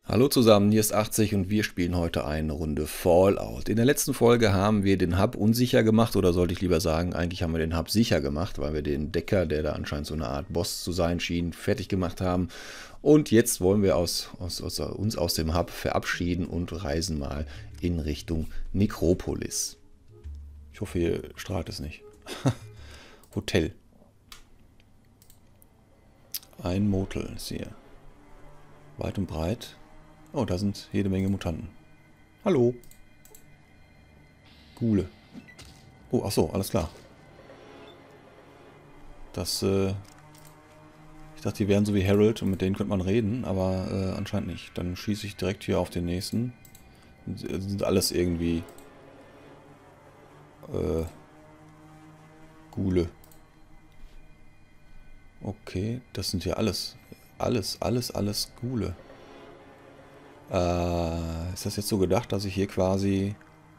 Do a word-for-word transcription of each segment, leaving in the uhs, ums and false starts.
Hallo zusammen, hier ist achtzig und wir spielen heute eine Runde Fallout. In der letzten Folge haben wir den Hub unsicher gemacht, oder sollte ich lieber sagen, eigentlich haben wir den Hub sicher gemacht, weil wir den Decker, der da anscheinend so eine Art Boss zu sein schien, fertig gemacht haben. Und jetzt wollen wir aus, aus, aus, uns aus dem Hub verabschieden und reisen mal in Richtung Nekropolis. Ich hoffe, hier strahlt es nicht. Hotel. Ein Motel ist hier. Weit und breit. Oh, da sind jede Menge Mutanten. Hallo. Gule. Oh, ach so, alles klar. Das, äh... Ich dachte, die wären so wie Harold und mit denen könnte man reden, aber äh, anscheinend nicht. Dann schieße ich direkt hier auf den nächsten. Das sind alles irgendwie... Äh... Gule. Okay, das sind ja alles... Alles, alles, alles Gule. Äh, ist das jetzt so gedacht, dass ich hier quasi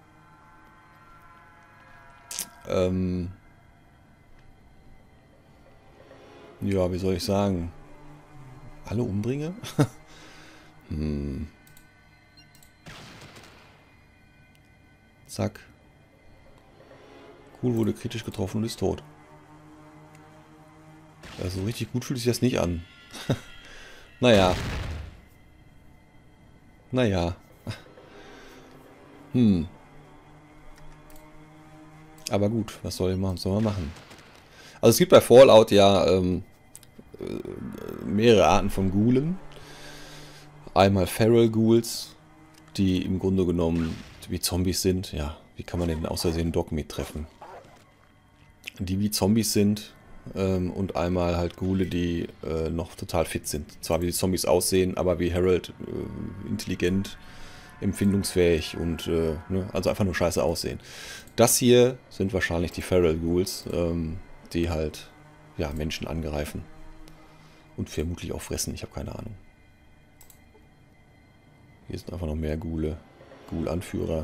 ähm, ja, wie soll ich sagen, alle umbringe? hm. Zack. Cool, wurde kritisch getroffen und ist tot. Also richtig gut fühlt sich das nicht an. Naja. Naja. Hm. Aber gut, was soll ich machen? Was soll man machen? Also es gibt bei Fallout ja ähm, mehrere Arten von Ghoulen. Einmal Feral Ghouls, die im Grunde genommen wie Zombies sind. Ja, wie kann man denn außersehen Dogmeat treffen? Die wie Zombies sind. Ähm, und einmal halt Ghule, die äh, noch total fit sind. Zwar wie die Zombies aussehen, aber wie Harold äh, intelligent, empfindungsfähig und äh, ne, also einfach nur scheiße aussehen. Das hier sind wahrscheinlich die Feral Ghouls, ähm, die halt ja, Menschen angreifen und vermutlich auch fressen. Ich habe keine Ahnung. Hier sind einfach noch mehr Ghule. Ghoul-Anführer.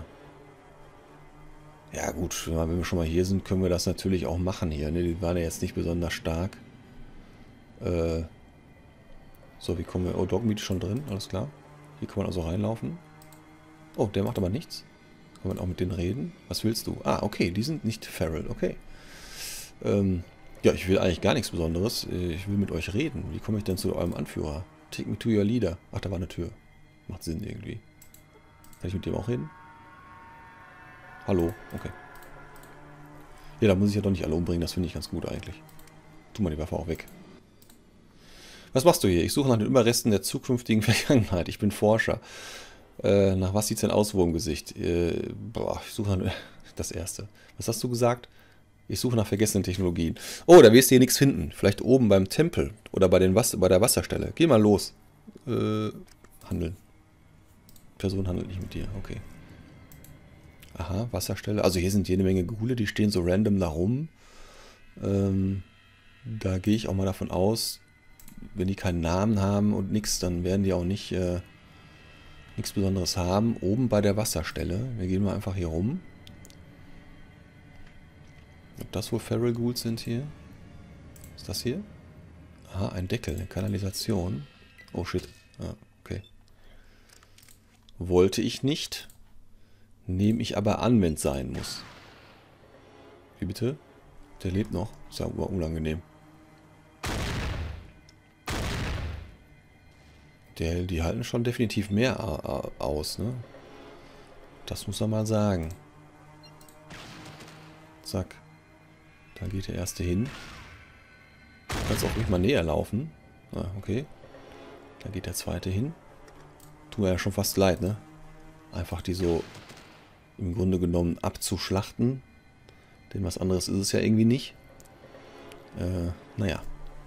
Ja gut, wenn wir schon mal hier sind, können wir das natürlich auch machen hier. Ne? Die waren ja jetzt nicht besonders stark. Äh so, wie kommen wir... Oh, Dogmeat ist schon drin, alles klar. Hier kann man also reinlaufen. Oh, der macht aber nichts. Kann man auch mit denen reden? Was willst du? Ah, okay, die sind nicht feral, okay. Ähm, ja, ich will eigentlich gar nichts Besonderes. Ich will mit euch reden. Wie komme ich denn zu eurem Anführer? Take me to your leader. Ach, da war eine Tür. Macht Sinn irgendwie. Kann ich mit dem auch reden? Hallo, okay. Ja, da muss ich ja doch nicht alle umbringen, das finde ich ganz gut eigentlich. Tu mal die Waffe auch weg. Was machst du hier? Ich suche nach den Überresten der zukünftigen Vergangenheit. Ich bin Forscher. Äh, nach was sieht es denn aus, Wurmgesicht? Äh, boah, ich suche nach... Das erste. Was hast du gesagt? Ich suche nach vergessenen Technologien. Oh, da wirst du hier nichts finden. Vielleicht oben beim Tempel oder bei, den Was bei der Wasserstelle. Geh mal los. Äh, handeln. Person handelt nicht mit dir, okay. Aha, Wasserstelle. Also hier sind jede Menge Ghule, die stehen so random da rum. Ähm, da gehe ich auch mal davon aus, wenn die keinen Namen haben und nichts, dann werden die auch nicht äh, nichts Besonderes haben. Oben bei der Wasserstelle. Wir gehen mal einfach hier rum. Ob das wohl Feral Ghouls sind hier? Ist das hier? Aha, ein Deckel, eine Kanalisation. Oh shit. Ah, okay. Wollte ich nicht. Nehme ich aber an, wenn es sein muss. Wie bitte? Der lebt noch. Ist ja unangenehm. Der, die halten schon definitiv mehr aus, ne? Das muss er mal sagen. Zack. Da geht der erste hin. Du kannst auch ruhig mal näher laufen. Ah, okay. Da geht der zweite hin. Tut mir ja schon fast leid, ne? Einfach die so im Grunde genommen abzuschlachten. Denn was anderes ist es ja irgendwie nicht. Äh, naja.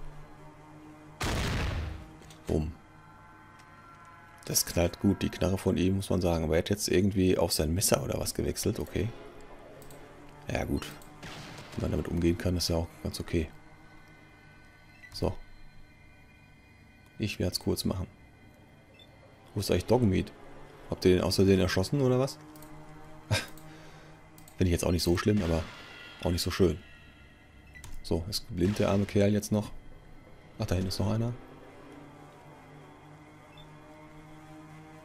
Bumm. Das knallt gut, die Knarre von ihm, muss man sagen. Aber er hat jetzt irgendwie auf sein Messer oder was gewechselt, okay. Ja gut. Wenn man damit umgehen kann, ist ja auch ganz okay. So. Ich werde es kurz machen. Wo ist eigentlich Dogmeat? Habt ihr den außerdem erschossen oder was? Finde ich jetzt auch nicht so schlimm, aber auch nicht so schön. So, ist blind der arme Kerl jetzt noch. Ach, da hinten ist noch einer.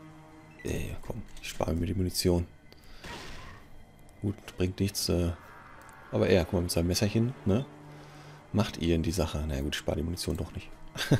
Ey, komm, ich spare mir die Munition. Gut, bringt nichts. Äh, aber er, guck mal, mit seinem Messerchen, ne? Macht ihr in die Sache. Na gut, ich spare die Munition doch nicht.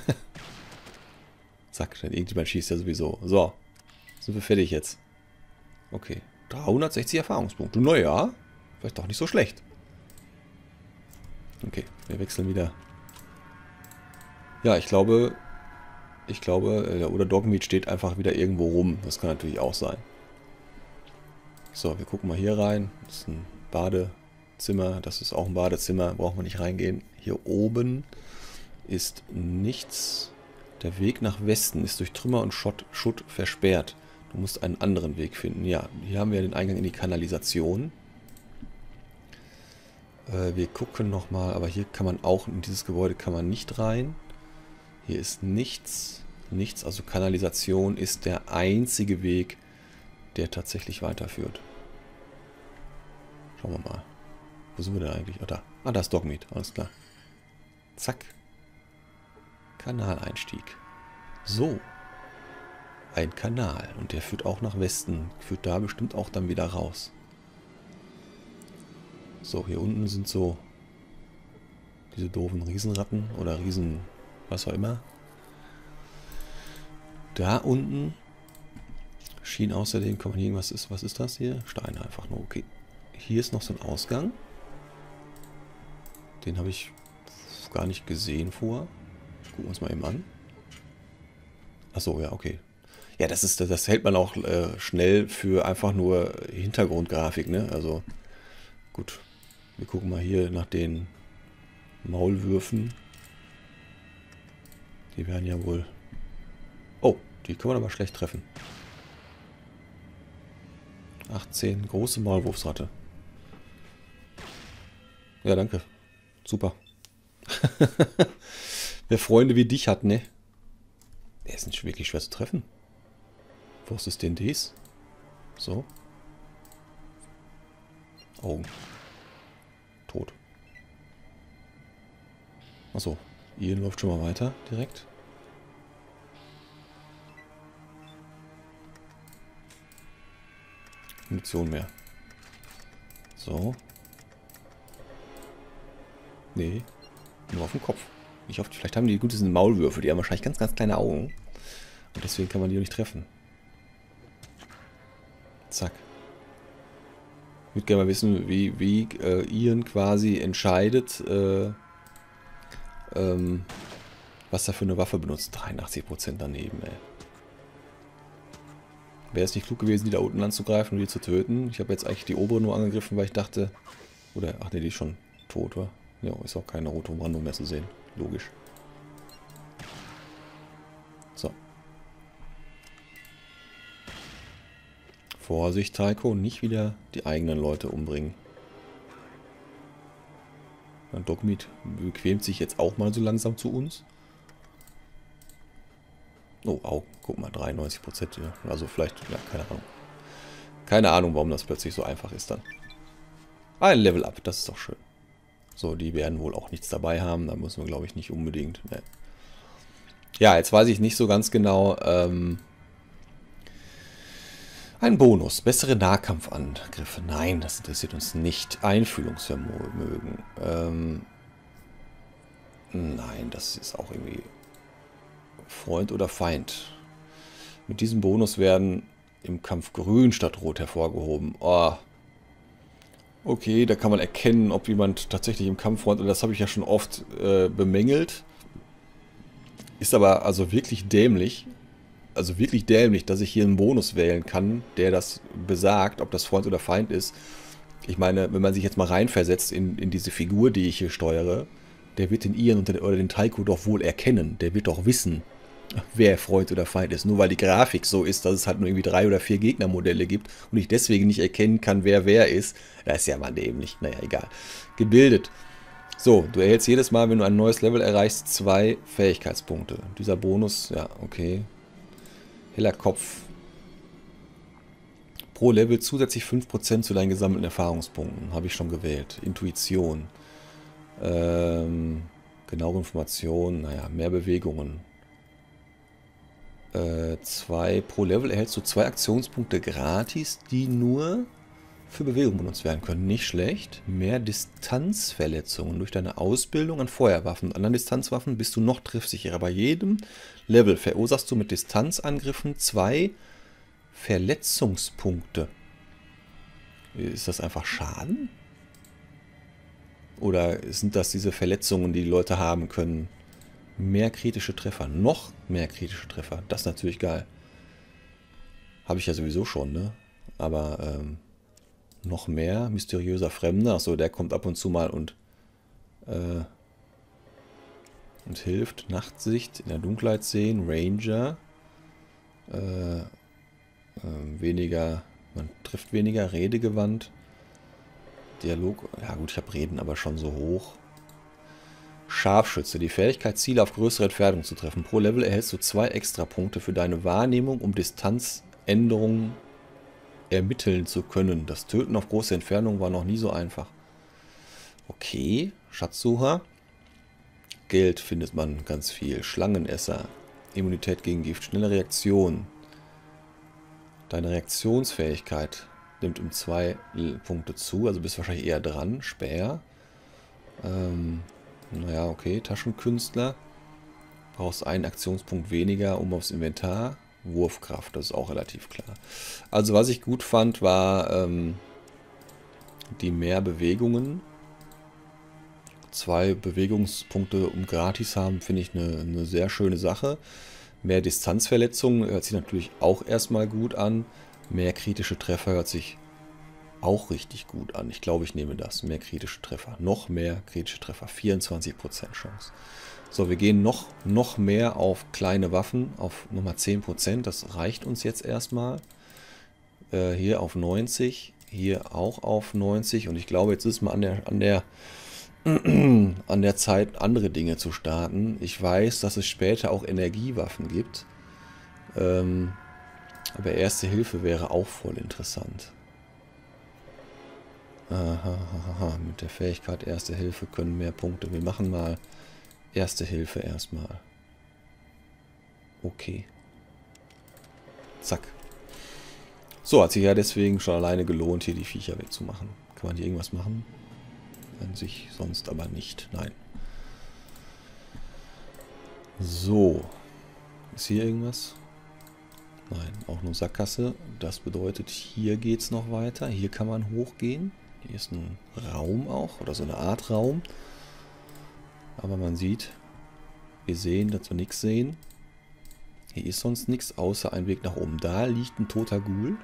Zack, denn irgendjemand schießt ja sowieso. So, sind wir fertig jetzt. Okay, dreihundertsechzig Erfahrungspunkte. Naja, vielleicht doch nicht so schlecht. Okay, wir wechseln wieder. Ja, ich glaube, ich glaube, oder Dogmeat steht einfach wieder irgendwo rum. Das kann natürlich auch sein. So, wir gucken mal hier rein. Das ist ein Badezimmer. Das ist auch ein Badezimmer. Braucht man nicht reingehen. Hier oben ist nichts. Der Weg nach Westen ist durch Trümmer und Schutt, Schutt versperrt. Du musst einen anderen Weg finden. Ja, hier haben wir den Eingang in die Kanalisation. Äh, wir gucken nochmal, aber hier kann man auch, in dieses Gebäude kann man nicht rein. Hier ist nichts. Nichts, also Kanalisation ist der einzige Weg, der tatsächlich weiterführt. Schauen wir mal. Wo sind wir denn eigentlich? Ah, da. Ah, da ist Dogmeat. Alles klar. Zack. Kanaleinstieg. So. Ein Kanal. Und der führt auch nach Westen. Führt da bestimmt auch dann wieder raus. So, hier unten sind so diese doofen Riesenratten oder Riesen... was auch immer. Da unten schien außerdem... Kann man hier irgendwas... Ist, was ist das hier? Steine einfach nur. Okay. Hier ist noch so ein Ausgang. Den habe ich gar nicht gesehen vor. Gucken wir uns mal eben an. Achso, ja, okay. Ja, das ist, das hält man auch äh, schnell für einfach nur Hintergrundgrafik, ne? Also, gut. Wir gucken mal hier nach den Maulwürfen. Die werden ja wohl... Oh, die kann man aber schlecht treffen. achtzehn, große Maulwurfsratte. Ja, danke. Super. Wer Freunde wie dich hat, ne? Der ist nicht wirklich schwer zu treffen. Wo ist es denn dies? So. Augen. Tot. Achso. Ian läuft schon mal weiter, direkt. Munition mehr. So. Nee. Nur auf dem Kopf. Ich hoffe, vielleicht haben die gut, diese Maulwürfe. Die haben wahrscheinlich ganz, ganz kleine Augen. Und deswegen kann man die auch nicht treffen. Zack. Ich würde gerne mal wissen, wie, wie äh, Ian quasi entscheidet, äh, ähm, was er für eine Waffe benutzt. dreiundachtzig Prozent daneben, ey. Wäre es nicht klug gewesen, die da unten anzugreifen und die zu töten? Ich habe jetzt eigentlich die obere nur angegriffen, weil ich dachte... Oder, ach ne, die ist schon tot, oder? Ja, ist auch keine rote Umrandung mehr zu sehen. Logisch. So. Vorsicht, Taiko, nicht wieder die eigenen Leute umbringen. Dogmeat bequemt sich jetzt auch mal so langsam zu uns. Oh, Augen. Guck mal, dreiundneunzig Prozent. Ja. Also vielleicht, ja, keine Ahnung. Keine Ahnung, warum das plötzlich so einfach ist dann. Ein Level Up, das ist doch schön. So, die werden wohl auch nichts dabei haben. Da müssen wir, glaube ich, nicht unbedingt. Ne. Ja, jetzt weiß ich nicht so ganz genau. Ähm, ein Bonus. Bessere Nahkampfangriffe. Nein, das interessiert uns nicht. Einfühlungsvermögen. Ähm, nein, das ist auch irgendwie... Freund oder Feind. Mit diesem Bonus werden im Kampf grün statt rot hervorgehoben. Oh. Okay, da kann man erkennen, ob jemand tatsächlich im Kampf freund, und das habe ich ja schon oft äh, bemängelt. Ist aber also wirklich dämlich. Also wirklich dämlich, dass ich hier einen Bonus wählen kann, der das besagt, ob das Freund oder Feind ist. Ich meine, wenn man sich jetzt mal reinversetzt in, in diese Figur, die ich hier steuere, der wird den Ian und den, oder den Taiko doch wohl erkennen. Der wird doch wissen, wer Freund oder Feind ist. Nur weil die Grafik so ist, dass es halt nur irgendwie drei oder vier Gegnermodelle gibt und ich deswegen nicht erkennen kann, wer wer ist. Das ist ja mal dämlich. Naja, egal. Gebildet. So, du erhältst jedes Mal, wenn du ein neues Level erreichst, zwei Fähigkeitspunkte. Dieser Bonus, ja, okay. Heller Kopf. Pro Level zusätzlich fünf Prozent zu deinen gesammelten Erfahrungspunkten. Habe ich schon gewählt. Intuition. Ähm, genaue Informationen. Naja, mehr Bewegungen. Äh, zwei pro Level erhältst du zwei Aktionspunkte gratis, die nur für Bewegung benutzt werden können. Nicht schlecht. Mehr Distanzverletzungen. Durch deine Ausbildung an Feuerwaffen und anderen Distanzwaffen bist du noch treffsicherer. Bei jedem Level verursachst du mit Distanzangriffen zwei Verletzungspunkte. Ist das einfach Schaden? Oder sind das diese Verletzungen, die die Leute haben können? Mehr kritische Treffer. Noch mehr kritische Treffer. Das ist natürlich geil. Habe ich ja sowieso schon, ne? Aber ähm, noch mehr. Mysteriöser Fremder. Achso, der kommt ab und zu mal und, äh, und hilft. Nachtsicht. In der Dunkelheit sehen. Ranger. Äh, äh, weniger... Man trifft weniger. Redegewandt. Dialog. Ja gut, ich habe Reden aber schon so hoch. Scharfschütze. Die Fähigkeit, Ziele auf größere Entfernung zu treffen. Pro Level erhältst du zwei Extrapunkte für deine Wahrnehmung, um Distanzänderungen ermitteln zu können. Das Töten auf große Entfernung war noch nie so einfach. Okay. Schatzsucher. Geld findet man ganz viel. Schlangenesser. Immunität gegen Gift. Schnelle Reaktion. Deine Reaktionsfähigkeit nimmt um zwei Punkte zu. Also bist wahrscheinlich eher dran. Speer. Ähm... Naja, okay, Taschenkünstler. Brauchst einen Aktionspunkt weniger, um aufs Inventar. Wurfkraft, das ist auch relativ klar. Also was ich gut fand, war ähm, die mehr Bewegungen. Zwei Bewegungspunkte um gratis haben, finde ich eine, eine sehr schöne Sache. Mehr Distanzverletzungen hört sich natürlich auch erstmal gut an. Mehr kritische Treffer hört sich auch richtig gut an. Ich glaube, ich nehme das. Mehr kritische Treffer. Noch mehr kritische Treffer. vierundzwanzig Prozent Chance. So, wir gehen noch, noch mehr auf kleine Waffen. Auf Nummer zehn Prozent. Das reicht uns jetzt erstmal. Äh, hier auf neunzig. Hier auch auf neunzig. Und ich glaube, jetzt ist mal an der, an der, an der Zeit, andere Dinge zu starten. Ich weiß, dass es später auch Energiewaffen gibt. Ähm, aber Erste Hilfe wäre auch voll interessant. Aha, aha, mit der Fähigkeit Erste Hilfe können mehr Punkte. Wir machen mal Erste Hilfe erstmal. Okay. Zack. So, hat sich ja deswegen schon alleine gelohnt, hier die Viecher wegzumachen. Kann man hier irgendwas machen? An sich sonst aber nicht. Nein. So. Ist hier irgendwas? Nein, auch nur Sackgasse. Das bedeutet, hier geht es noch weiter. Hier kann man hochgehen. Hier ist ein Raum auch, oder so eine Art Raum. Aber man sieht, wir sehen, dass wir nichts sehen. Hier ist sonst nichts, außer ein Weg nach oben. Da liegt ein toter Ghoul.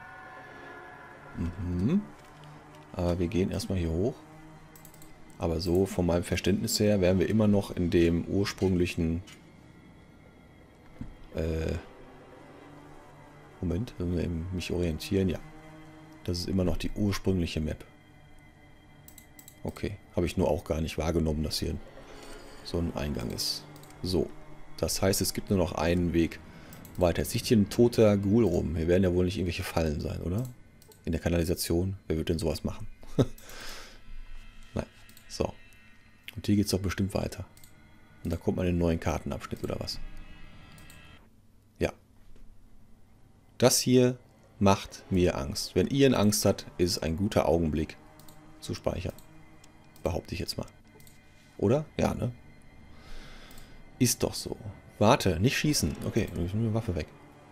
Mhm. Aber wir gehen erstmal hier hoch. Aber so, von meinem Verständnis her, wären wir immer noch in dem ursprünglichen... Äh, Moment, wenn wir mich orientieren, ja. Das ist immer noch die ursprüngliche Map. Okay, habe ich nur auch gar nicht wahrgenommen, dass hier so ein Eingang ist. So, das heißt, es gibt nur noch einen Weg weiter. Jetzt liegt hier ein toter Ghoul rum. Hier werden ja wohl nicht irgendwelche Fallen sein, oder? In der Kanalisation. Wer wird denn sowas machen? Nein. So. Und hier geht es doch bestimmt weiter. Und da kommt man in den neuen Kartenabschnitt, oder was? Ja. Das hier macht mir Angst. Wenn ihr Angst habt, ist es ein guter Augenblick zu speichern. Behaupte ich jetzt mal. Oder? Ja, ne? Ist doch so. Warte, nicht schießen. Okay, ich nehme die Waffe weg.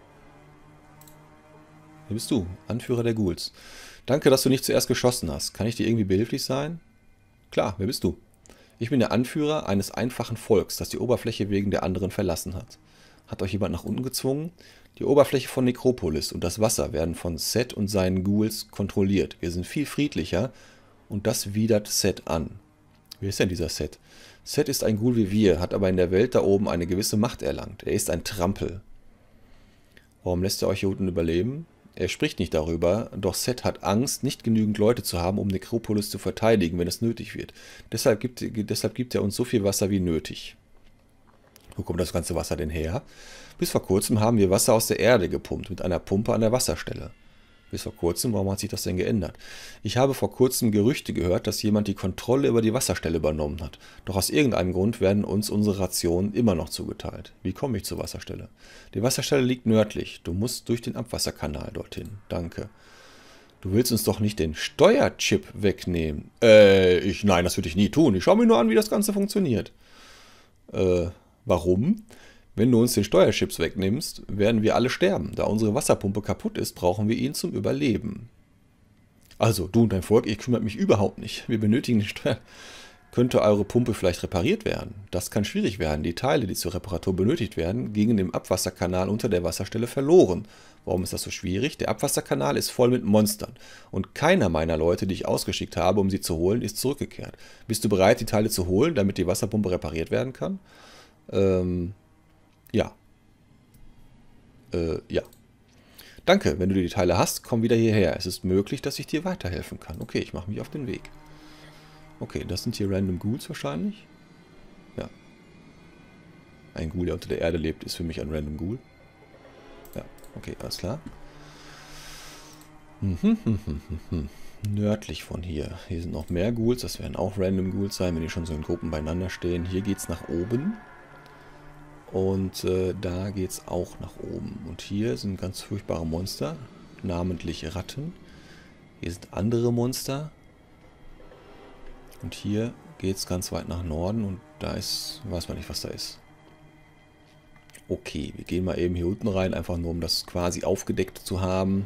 Wer bist du? Anführer der Ghouls. Danke, dass du nicht zuerst geschossen hast. Kann ich dir irgendwie behilflich sein? Klar, wer bist du? Ich bin der Anführer eines einfachen Volks, das die Oberfläche wegen der anderen verlassen hat. Hat euch jemand nach unten gezwungen? Die Oberfläche von Nekropolis und das Wasser werden von Set und seinen Ghouls kontrolliert. Wir sind viel friedlicher und das widert Set an. Wer ist denn dieser Set? Set ist ein Ghoul wie wir, hat aber in der Welt da oben eine gewisse Macht erlangt. Er ist ein Trampel. Warum lässt er euch hier unten überleben? Er spricht nicht darüber, doch Set hat Angst, nicht genügend Leute zu haben, um Nekropolis zu verteidigen, wenn es nötig wird. Deshalb gibt, deshalb gibt er uns so viel Wasser wie nötig. Wo kommt das ganze Wasser denn her? Bis vor kurzem haben wir Wasser aus der Erde gepumpt, mit einer Pumpe an der Wasserstelle. Bis vor kurzem, warum hat sich das denn geändert? Ich habe vor kurzem Gerüchte gehört, dass jemand die Kontrolle über die Wasserstelle übernommen hat. Doch aus irgendeinem Grund werden uns unsere Rationen immer noch zugeteilt. Wie komme ich zur Wasserstelle? Die Wasserstelle liegt nördlich. Du musst durch den Abwasserkanal dorthin. Danke. Du willst uns doch nicht den Steuerchip wegnehmen. Äh, ich, nein, das würde ich nie tun. Ich schaue mir nur an, wie das Ganze funktioniert. Äh, warum? Wenn du uns den Steuerchips wegnimmst, werden wir alle sterben. Da unsere Wasserpumpe kaputt ist, brauchen wir ihn zum Überleben. Also, du und dein Volk, ihr kümmert mich überhaupt nicht. Wir benötigen den Steuer. Könnte eure Pumpe vielleicht repariert werden? Das kann schwierig werden. Die Teile, die zur Reparatur benötigt werden, gingen im Abwasserkanal unter der Wasserstelle verloren. Warum ist das so schwierig? Der Abwasserkanal ist voll mit Monstern. Und keiner meiner Leute, die ich ausgeschickt habe, um sie zu holen, ist zurückgekehrt. Bist du bereit, die Teile zu holen, damit die Wasserpumpe repariert werden kann? Ähm... Ja. Äh, ja. Danke, wenn du die Teile hast, komm wieder hierher. Es ist möglich, dass ich dir weiterhelfen kann. Okay, ich mache mich auf den Weg. Okay, das sind hier Random Ghouls wahrscheinlich. Ja. Ein Ghoul, der unter der Erde lebt, ist für mich ein Random Ghoul. Ja, okay, alles klar. Hm, hm, hm, hm, hm. Nördlich von hier. Hier sind noch mehr Ghouls. Das werden auch Random Ghouls sein, wenn die schon so in Gruppen beieinander stehen. Hier geht es nach oben. Und äh, da geht es auch nach oben. Und hier sind ganz furchtbare Monster, namentlich Ratten. Hier sind andere Monster. Und hier geht es ganz weit nach Norden und da ist, weiß man nicht, was da ist. Okay, wir gehen mal eben hier unten rein, einfach nur um das quasi aufgedeckt zu haben.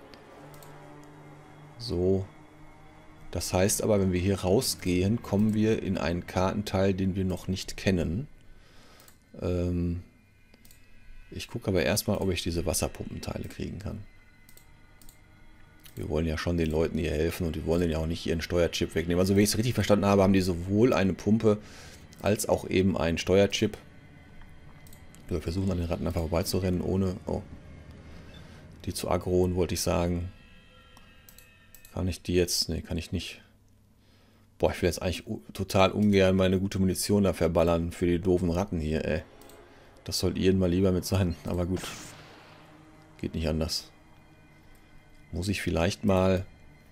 So. Das heißt aber, wenn wir hier rausgehen, kommen wir in einen Kartenteil, den wir noch nicht kennen. Ähm, ich gucke aber erstmal, ob ich diese Wasserpumpenteile kriegen kann. Wir wollen ja schon den Leuten hier helfen und wir wollen ja auch nicht ihren Steuerchip wegnehmen. Also wenn ich es richtig verstanden habe, haben die sowohl eine Pumpe als auch eben einen Steuerchip. Wir versuchen an den Ratten einfach vorbeizurennen, ohne oh, die zu aggroen, wollte ich sagen. Kann ich die jetzt? Ne, kann ich nicht. Boah, ich will jetzt eigentlich total ungern meine gute Munition da verballern für die doofen Ratten hier, ey. Das soll Ian mal lieber mit sein, aber gut. Geht nicht anders. Muss ich vielleicht mal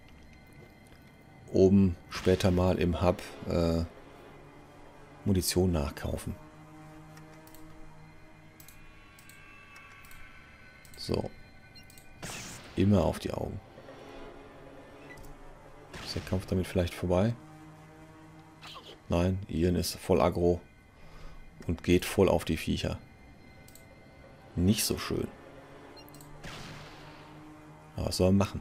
oben später mal im Hub äh, Munition nachkaufen. So. Immer auf die Augen. Ist der Kampf damit vielleicht vorbei? Nein, Ian ist voll aggro und geht voll auf die Viecher. Nicht so schön. Aber was soll man machen?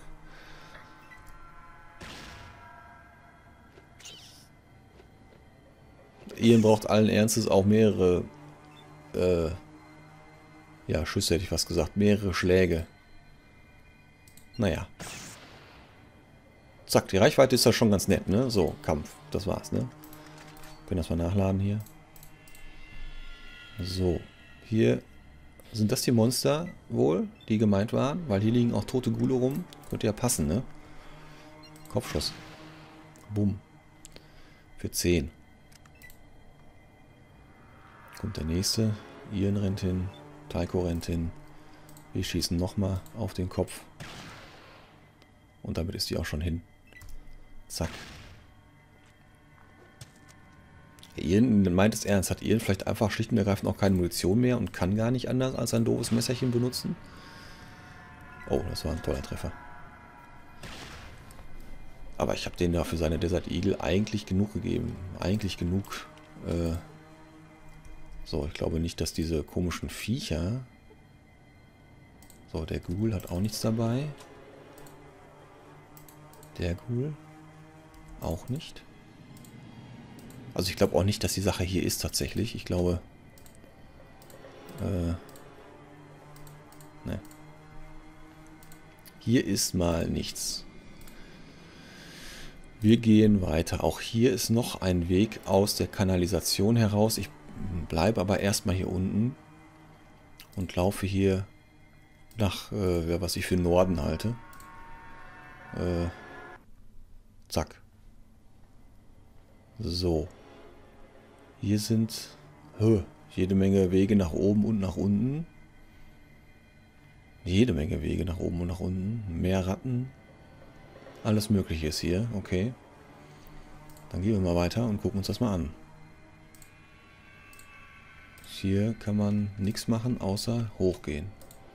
Ian braucht allen Ernstes auch mehrere äh, ja, Schüsse hätte ich fast gesagt. Mehrere Schläge. Naja. Zack, die Reichweite ist ja schon ganz nett, ne? So, Kampf. Das war's, ne? Können das mal nachladen hier. So. Hier sind das die Monster wohl, die gemeint waren? Weil hier liegen auch tote Ghule rum. Könnte ja passen, ne? Kopfschuss. Bumm. Für zehn. Kommt der nächste. Ian rennt hin. Taiko rennt hin. Wir schießen nochmal auf den Kopf. Und damit ist die auch schon hin. Zack. Ian meint es ernst. Hat Ian vielleicht einfach schlicht und ergreifend auch keine Munition mehr und kann gar nicht anders als ein doofes Messerchen benutzen? Oh, das war ein toller Treffer. Aber ich habe denen da für seine Desert Eagle eigentlich genug gegeben. Eigentlich genug. Äh so, ich glaube nicht, dass diese komischen Viecher... So, der Ghoul hat auch nichts dabei. Der Ghoul auch nicht. Also ich glaube auch nicht, dass die Sache hier ist tatsächlich. Ich glaube... Äh... Ne. Hier ist mal nichts. Wir gehen weiter. Auch hier ist noch ein Weg aus der Kanalisation heraus. Ich bleibe aber erstmal hier unten und laufe hier nach, äh, was ich für Norden halte. Äh, zack. So. Hier sind huh, jede Menge Wege nach oben und nach unten. Jede Menge Wege nach oben und nach unten. Mehr Ratten. Alles Mögliche ist hier. Okay. Dann gehen wir mal weiter und gucken uns das mal an. Hier kann man nichts machen, außer hochgehen.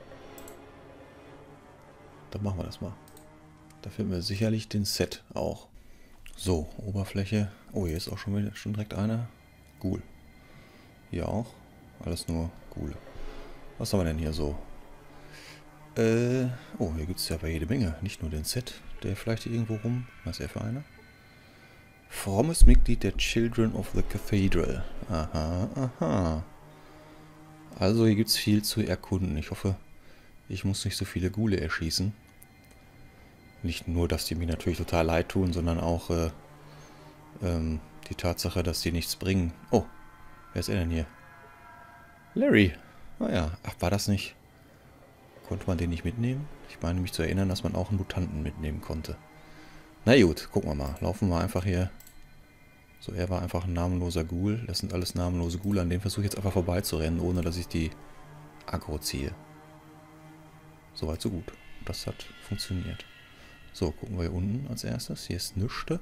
Dann machen wir das mal. Da finden wir sicherlich den Set auch. So, Oberfläche. Oh, hier ist auch schon, wieder, schon direkt einer. Ghoul. Hier auch. Alles nur Ghoul. Was haben wir denn hier so? Äh, oh, hier gibt es ja aber jede Menge. Nicht nur den Set, der vielleicht hier irgendwo rum. Was ist er für einer? Frommes Mitglied der Children of the Cathedral. Aha, aha. Also hier gibt es viel zu erkunden. Ich hoffe, ich muss nicht so viele Ghule erschießen. Nicht nur, dass die mir natürlich total leid tun, sondern auch äh, ähm, die Tatsache, dass die nichts bringen. Oh, wer ist er denn hier? Larry. Naja, ach, war das nicht? Konnte man den nicht mitnehmen? Ich meine mich zu erinnern, dass man auch einen Mutanten mitnehmen konnte. Na gut, gucken wir mal. Laufen wir einfach hier. So, er war einfach ein namenloser Ghoul. Das sind alles namenlose Ghoul. An dem versuche ich jetzt einfach vorbeizurennen, ohne dass ich die Aggro ziehe. Soweit, so gut. Das hat funktioniert. So, gucken wir hier unten als erstes. Hier ist nichts.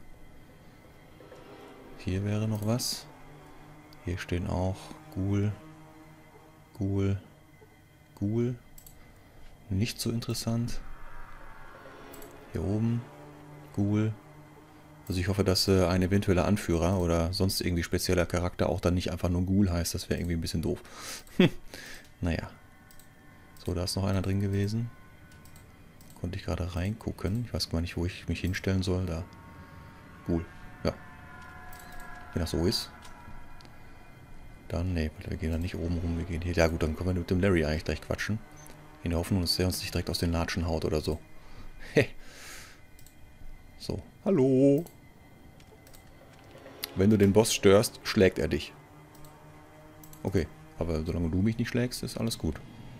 Hier wäre noch was. Hier stehen auch Ghoul, Ghoul, Ghoul. Nicht so interessant. Hier oben Ghoul. Also ich hoffe, dass äh, ein eventueller Anführer oder sonst irgendwie spezieller Charakter auch dann nicht einfach nur Ghoul heißt. Das wäre irgendwie ein bisschen doof. Naja. So, da ist noch einer drin gewesen. Konnte ich gerade reingucken. Ich weiß gar nicht, wo ich mich hinstellen soll. Da. Ghoul. Ja. Wenn das so ist. Dann, nee, wir gehen da nicht oben rum. Wir gehen hier. Ja gut, dann können wir mit dem Larry eigentlich gleich quatschen. In der Hoffnung, dass er uns nicht direkt aus den Latschen haut oder so. Heh. So. Hallo. Wenn du den Boss störst, schlägt er dich. Okay, aber solange du mich nicht schlägst, ist alles gut.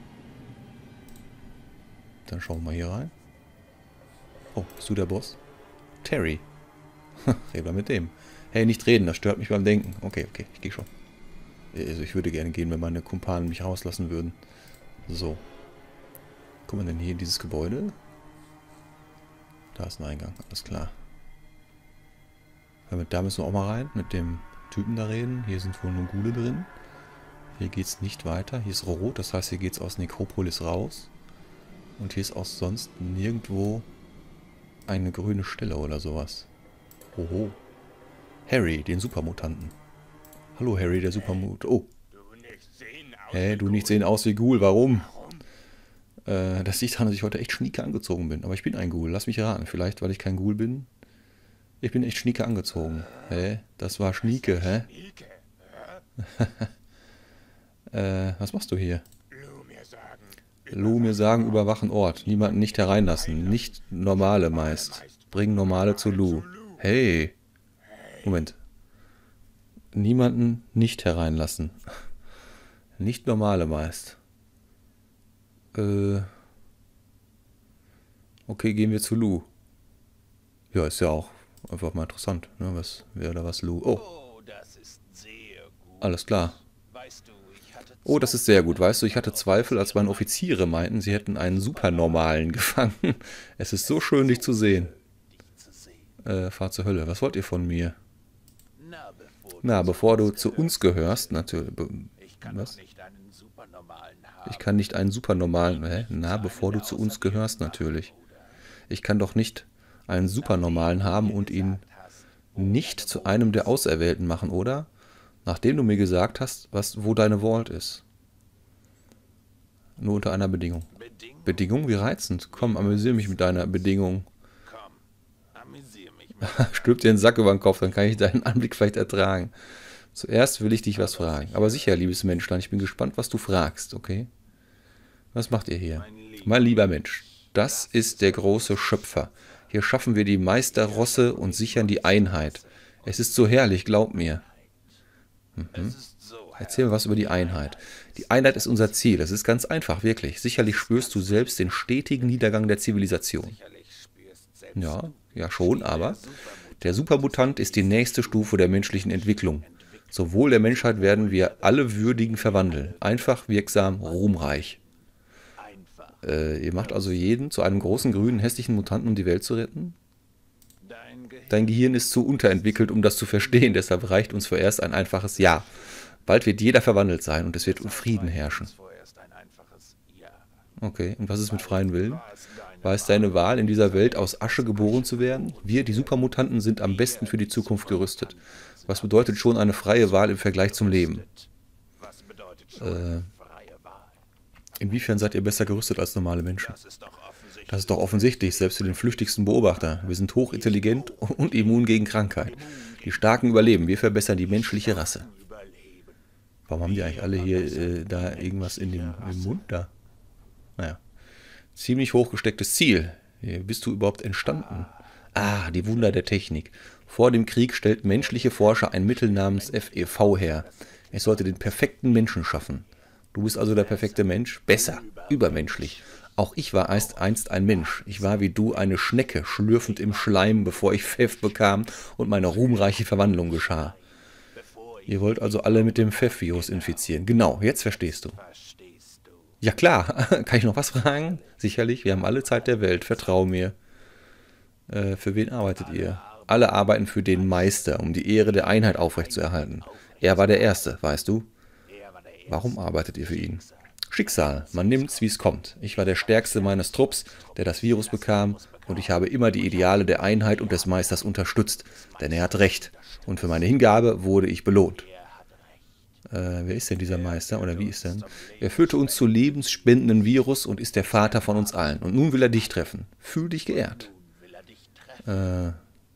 Dann schauen wir mal hier rein. Oh, bist du der Boss? Terry. Red mal mit dem. Hey, nicht reden, das stört mich beim Denken. Okay, okay, ich gehe schon. Also ich würde gerne gehen, wenn meine Kumpanen mich rauslassen würden. So. Kommen wir denn hier in dieses Gebäude? Da ist ein Eingang, alles klar. Da müssen wir auch mal rein, mit dem Typen da reden. Hier sind wohl nur Ghule drin. Hier geht es nicht weiter. Hier ist rot, das heißt, hier geht es aus Nekropolis raus. Und hier ist auch sonst nirgendwo eine grüne Stelle oder sowas. Oho. Harry, den Supermutanten. Hallo Harry, der Supermut. Oh. Hä, hey, du nicht sehen aus wie Ghoul, warum? Äh, das liegt daran, dass ich heute echt schnieke angezogen bin. Aber ich bin ein Ghoul, lass mich raten. Vielleicht, weil ich kein Ghoul bin. Ich bin echt schnieke angezogen. Hä? Das war Schnieke, hä? äh, was machst du hier? Lu mir sagen, überwachen Ort. Niemanden nicht hereinlassen. Nicht normale meist. Bring normale zu Lu. Hey. Moment. Niemanden nicht hereinlassen. Nicht normale meist. Äh. Okay, gehen wir zu Lu. Ja, ist ja auch einfach mal interessant. Ne? Was wäre da was Lu? Oh. Alles klar. Oh, das ist sehr gut. Weißt du, ich hatte Zweifel, als meine Offiziere meinten, sie hätten einen Supernormalen gefangen. Es ist so schön, dich zu sehen. Äh, fahr zur Hölle. Was wollt ihr von mir? Na, bevor du zu uns gehörst, natürlich. Was? Ich kann nicht einen Supernormalen... Hä? Na, bevor du zu uns gehörst, natürlich. Ich kann doch nicht einen Supernormalen haben und ihn nicht zu einem der Auserwählten machen, oder? Nachdem du mir gesagt hast, was, wo deine Vault ist. Nur unter einer Bedingung. Bedingung? Bedingung? Wie reizend. Komm, amüsiere mich mit deiner Bedingung. Stülp dir den Sack über den Kopf, dann kann ich deinen Anblick vielleicht ertragen. Zuerst will ich dich was fragen. Aber sicher, liebes Menschlein, ich bin gespannt, was du fragst, okay? Was macht ihr hier? Mein lieber Mensch, das ist der große Schöpfer. Hier schaffen wir die Meisterrosse und sichern die Einheit. Es ist so herrlich, glaub mir. Mhm. Erzähl mir was über die Einheit. Die Einheit ist unser Ziel. Das ist ganz einfach, wirklich. Sicherlich spürst du selbst den stetigen Niedergang der Zivilisation. Ja, ja schon, aber der Supermutant ist die nächste Stufe der menschlichen Entwicklung. Sowohl der Menschheit werden wir alle würdigen verwandeln. Einfach, wirksam, ruhmreich. Äh, ihr macht also jeden zu einem großen, grünen, hässlichen Mutanten, um die Welt zu retten? Dein Gehirn ist zu unterentwickelt, um das zu verstehen, deshalb reicht uns vorerst ein einfaches Ja. Bald wird jeder verwandelt sein und es wird Frieden herrschen. Okay, und was ist mit freiem Willen? War es deine Wahl, in dieser Welt aus Asche geboren zu werden? Wir, die Supermutanten, sind am besten für die Zukunft gerüstet. Was bedeutet schon eine freie Wahl im Vergleich zum Leben? Äh, inwiefern seid ihr besser gerüstet als normale Menschen? Das ist doch offensichtlich, selbst für den flüchtigsten Beobachter. Wir sind hochintelligent und immun gegen Krankheit. Die Starken überleben, wir verbessern die menschliche Rasse. Warum haben die eigentlich alle hier äh, da irgendwas in dem, im Mund da? Naja. Ziemlich hochgestecktes Ziel. Wie bist du überhaupt entstanden? Ah, die Wunder der Technik. Vor dem Krieg stellten menschliche Forscher ein Mittel namens F E V her. Es sollte den perfekten Menschen schaffen. Du bist also der perfekte Mensch? Besser, übermenschlich. Auch ich war einst, einst ein Mensch. Ich war wie du eine Schnecke, schlürfend im Schleim, bevor ich Pfeff bekam und meine ruhmreiche Verwandlung geschah. Ihr wollt also alle mit dem Pfeff-Virus infizieren. Genau, jetzt verstehst du. Ja klar, kann ich noch was fragen? Sicherlich, wir haben alle Zeit der Welt, vertrau mir. Äh, für wen arbeitet ihr? Alle arbeiten für den Meister, um die Ehre der Einheit aufrechtzuerhalten. Er war der Erste, weißt du? Warum arbeitet ihr für ihn? Schicksal, man nimmt's, wie es kommt. Ich war der Stärkste meines Trupps, der das Virus bekam, und ich habe immer die Ideale der Einheit und des Meisters unterstützt, denn er hat Recht. Und für meine Hingabe wurde ich belohnt. Äh, wer ist denn dieser Meister, oder wie ist denn? Er führte uns zu lebensspendenden Virus und ist der Vater von uns allen. Und nun will er dich treffen. Fühl dich geehrt. Äh,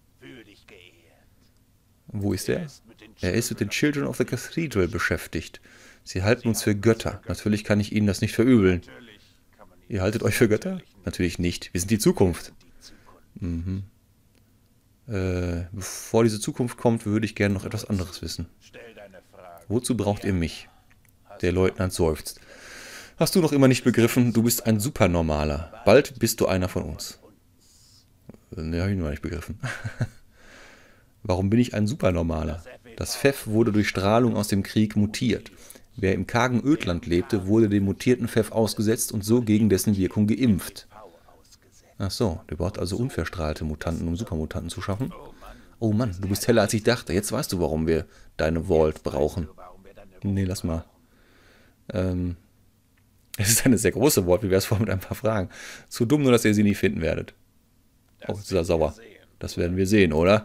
wo ist er? Er ist mit den Children of the Cathedral beschäftigt. Sie halten uns für Götter. Natürlich kann ich Ihnen das nicht verübeln. Ihr haltet euch für Götter? Natürlich nicht. Wir sind die Zukunft. Mhm. Äh, bevor diese Zukunft kommt, würde ich gerne noch etwas anderes wissen. Wozu braucht ihr mich? Der Leutnant seufzt. Hast du noch immer nicht begriffen? Du bist ein Supernormaler. Bald bist du einer von uns. Ne, habe ich noch nicht begriffen. Warum bin ich ein Supernormaler? Das Pfeff wurde durch Strahlung aus dem Krieg mutiert. Wer im kargen Ödland lebte, wurde dem mutierten Pfeff ausgesetzt und so gegen dessen Wirkung geimpft. Ach so, der braucht also unverstrahlte Mutanten, um Supermutanten zu schaffen? Oh Mann, du bist heller als ich dachte. Jetzt weißt du, warum wir deine Vault brauchen. Nee, lass mal. Ähm, es ist eine sehr große Vault. Wie wäre es vor mit ein paar Fragen? Zu dumm, nur dass ihr sie nie finden werdet. Oh, jetzt ist er sauer. Das werden wir sehen, oder?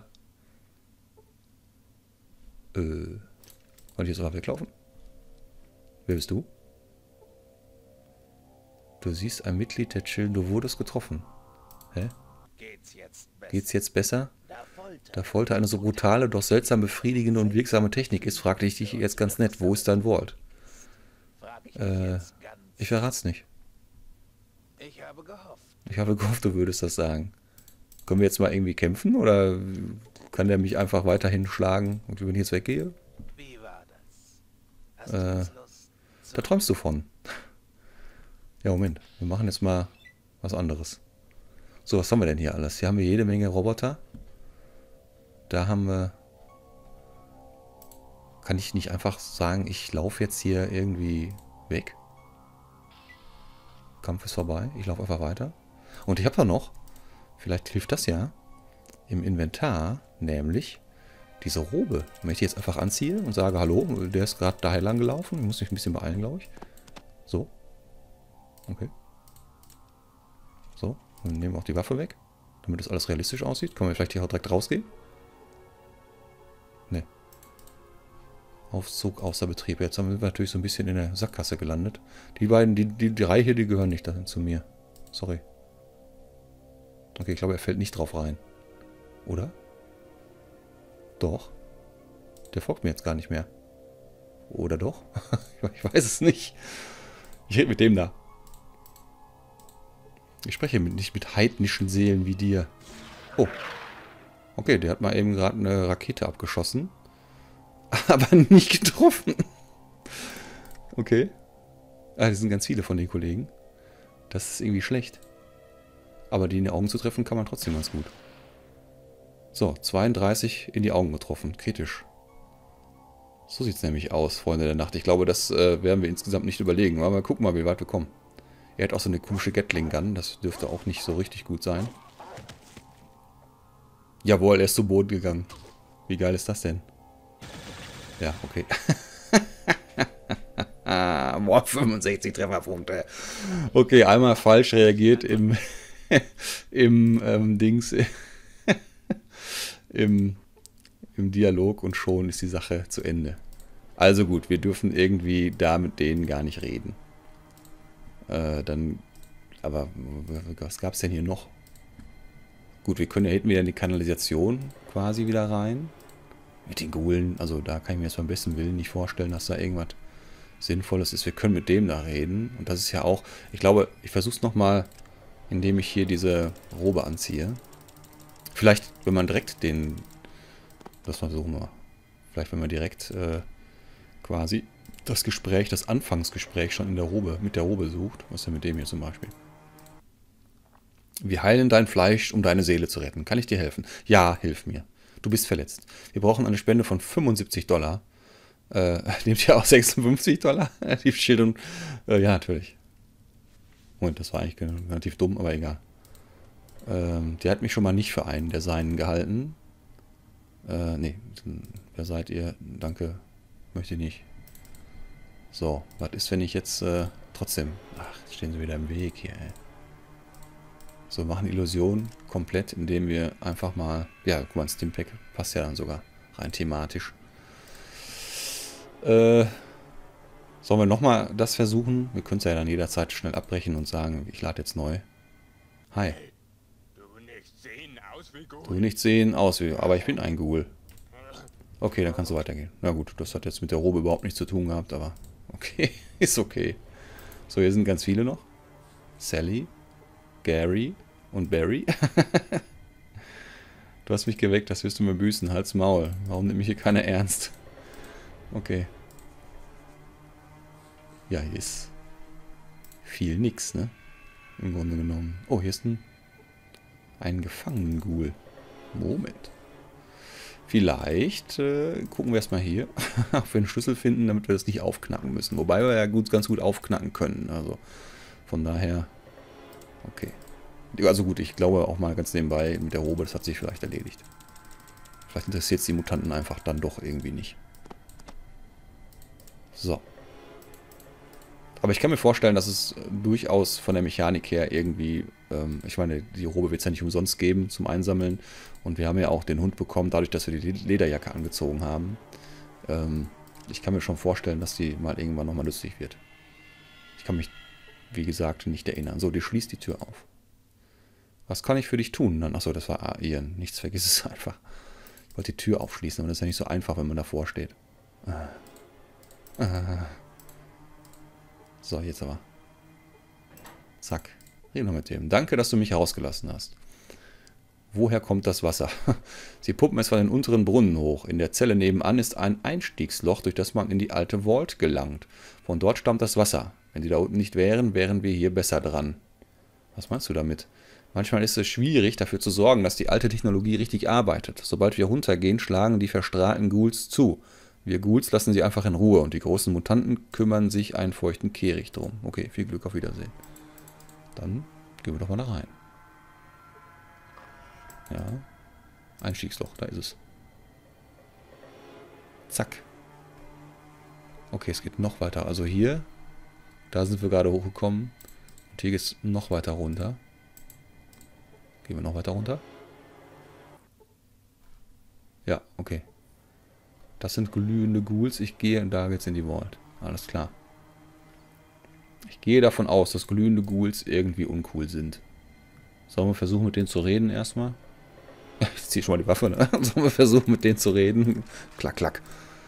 Äh, wollte ich jetzt einfach weglaufen? Wer bist du? Du siehst ein Mitglied der Chillen, du wurdest getroffen. Hä? Geht's jetzt besser? Da Folter eine so brutale, doch seltsam befriedigende und wirksame Technik ist, fragte ich dich jetzt ganz nett, wo ist dein Vault? Äh, ich verrat's nicht. Ich habe gehofft, du würdest das sagen. Können wir jetzt mal irgendwie kämpfen, oder kann der mich einfach weiterhin schlagen, und wenn ich jetzt weggehe? Äh, da träumst du von. Ja, Moment. Wir machen jetzt mal was anderes. So, was haben wir denn hier alles? Hier haben wir jede Menge Roboter. Da haben wir... Kann ich nicht einfach sagen, ich laufe jetzt hier irgendwie weg? Kampf ist vorbei. Ich laufe einfach weiter. Und ich habe da noch, vielleicht hilft das ja, im Inventar, nämlich diese Robe. Wenn ich die jetzt einfach anziehe und sage, hallo, der ist gerade daher lang gelaufen. Ich muss mich ein bisschen beeilen, glaube ich. So. Okay. So, dann nehmen wir auch die Waffe weg, damit das alles realistisch aussieht. Können wir vielleicht hier auch direkt rausgehen? Ne. Aufzug außer Betrieb. Jetzt sind wir natürlich so ein bisschen in der Sackgasse gelandet. Die beiden, die, die, die drei hier, die gehören nicht zu mir. Sorry. Okay, ich glaube, er fällt nicht drauf rein. Oder? Doch. Der folgt mir jetzt gar nicht mehr. Oder doch? Ich weiß es nicht. Ich rede mit dem da. Ich spreche nicht mit heidnischen Seelen wie dir. Oh. Okay, der hat mal eben gerade eine Rakete abgeschossen. Aber nicht getroffen. Okay. Ah, das sind ganz viele von den Kollegen. Das ist irgendwie schlecht. Aber die in die Augen zu treffen, kann man trotzdem ganz gut. So, zweiunddreißig in die Augen getroffen. Kritisch. So sieht es nämlich aus, Freunde der Nacht. Ich glaube, das äh, werden wir insgesamt nicht überlegen. Aber mal gucken mal, wie weit wir kommen. Er hat auch so eine komische Gatling-Gun. Das dürfte auch nicht so richtig gut sein. Jawohl, er ist zu Boden gegangen. Wie geil ist das denn? Ja, okay. Boah, fünfundsechzig Trefferpunkte. Okay, einmal falsch reagiert im, im ähm, Dings, im, im Dialog und schon ist die Sache zu Ende. Also gut, wir dürfen irgendwie da mit denen gar nicht reden. Äh, dann, aber was gab es denn hier noch? Gut, wir können ja hinten wieder in die Kanalisation quasi wieder rein. Mit den Ghoulen, also da kann ich mir jetzt beim besten Willen nicht vorstellen, dass da irgendwas Sinnvolles ist. Wir können mit dem da reden. Und das ist ja auch, ich glaube, ich versuche es nochmal, indem ich hier diese Robe anziehe. Vielleicht, wenn man direkt den, das versuchen wir, vielleicht wenn man direkt äh, quasi das Gespräch, das Anfangsgespräch schon in der Robe, mit der Robe sucht. Was ist denn mit dem hier zum Beispiel? Wir heilen dein Fleisch, um deine Seele zu retten. Kann ich dir helfen? Ja, hilf mir. Du bist verletzt. Wir brauchen eine Spende von fünfundsiebzig Dollar. Äh, nehmt ihr auch sechsundfünfzig Dollar? Die Schildung. Äh, ja, natürlich. Moment, das war eigentlich relativ dumm, aber egal. Ähm, der hat mich schon mal nicht für einen der Seinen gehalten. Äh, nee. Wer seid ihr? Danke. Möchte ich nicht. So, was ist, wenn ich jetzt äh, trotzdem... Ach, jetzt stehen sie wieder im Weg hier, ey. So, wir machen Illusion komplett, indem wir einfach mal... Ja, guck mal, ein Stimpack passt ja dann sogar rein thematisch. Äh, sollen wir nochmal das versuchen? Wir können es ja dann jederzeit schnell abbrechen und sagen, ich lade jetzt neu. Hi. Du nicht sehen aus wie Du Ghoul. nicht sehen aus wie... Aber ich bin ein Ghoul. Okay, dann kannst du weitergehen. Na gut, das hat jetzt mit der Robe überhaupt nichts zu tun gehabt, aber... Okay, ist okay. So, hier sind ganz viele noch. Sally, Gary und Barry. Du hast mich geweckt, das wirst du mir büßen. Halt's Maul. Warum nimmt mich hier keiner ernst? Okay. Ja, hier ist viel nix, ne? Im Grunde genommen. Oh, hier ist ein, ein Gefangenen-Ghoul. Moment. Vielleicht äh, gucken wir erstmal hier, ob wir einen Schlüssel finden, damit wir das nicht aufknacken müssen. Wobei wir ja gut, ganz gut aufknacken können. Also von daher, okay. Also gut, ich glaube auch mal ganz nebenbei mit der Robe, das hat sich vielleicht erledigt. Vielleicht interessiert es die Mutanten einfach dann doch irgendwie nicht. So. Aber ich kann mir vorstellen, dass es durchaus von der Mechanik her irgendwie, ähm, ich meine, die Robe wird es ja nicht umsonst geben zum Einsammeln. Und wir haben ja auch den Hund bekommen, dadurch, dass wir die Lederjacke angezogen haben. Ähm, ich kann mir schon vorstellen, dass die mal irgendwann nochmal nützlich wird. Ich kann mich, wie gesagt, nicht erinnern. So, die schließt die Tür auf. Was kann ich für dich tun? Dann, achso, das war Ian. Nichts, vergiss es einfach. Ich wollte die Tür aufschließen, aber das ist ja nicht so einfach, wenn man davor steht. Ah. Ah. So, jetzt aber. Zack. Reden wir mit dem. Danke, dass du mich herausgelassen hast. Woher kommt das Wasser? Sie pumpen es von den unteren Brunnen hoch. In der Zelle nebenan ist ein Einstiegsloch, durch das man in die alte Vault gelangt. Von dort stammt das Wasser. Wenn sie da unten nicht wären, wären wir hier besser dran. Was meinst du damit? Manchmal ist es schwierig, dafür zu sorgen, dass die alte Technologie richtig arbeitet. Sobald wir runtergehen, schlagen die verstrahlten Ghouls zu. Wir Ghouls lassen sie einfach in Ruhe und die großen Mutanten kümmern sich einen feuchten Kehricht drum. Okay, viel Glück, auf Wiedersehen. Dann gehen wir doch mal da rein. Ja, Einstiegsloch, da ist es. Zack. Okay, es geht noch weiter. Also hier, da sind wir gerade hochgekommen. Und hier geht es noch weiter runter. Gehen wir noch weiter runter? Ja, okay. Das sind glühende Ghouls. Ich gehe da jetzt in die Vault. Alles klar. Ich gehe davon aus, dass glühende Ghouls irgendwie uncool sind. Sollen wir versuchen, mit denen zu reden erstmal? Ich ziehe schon mal die Waffe, ne? Sollen wir versuchen, mit denen zu reden? Klack, klack.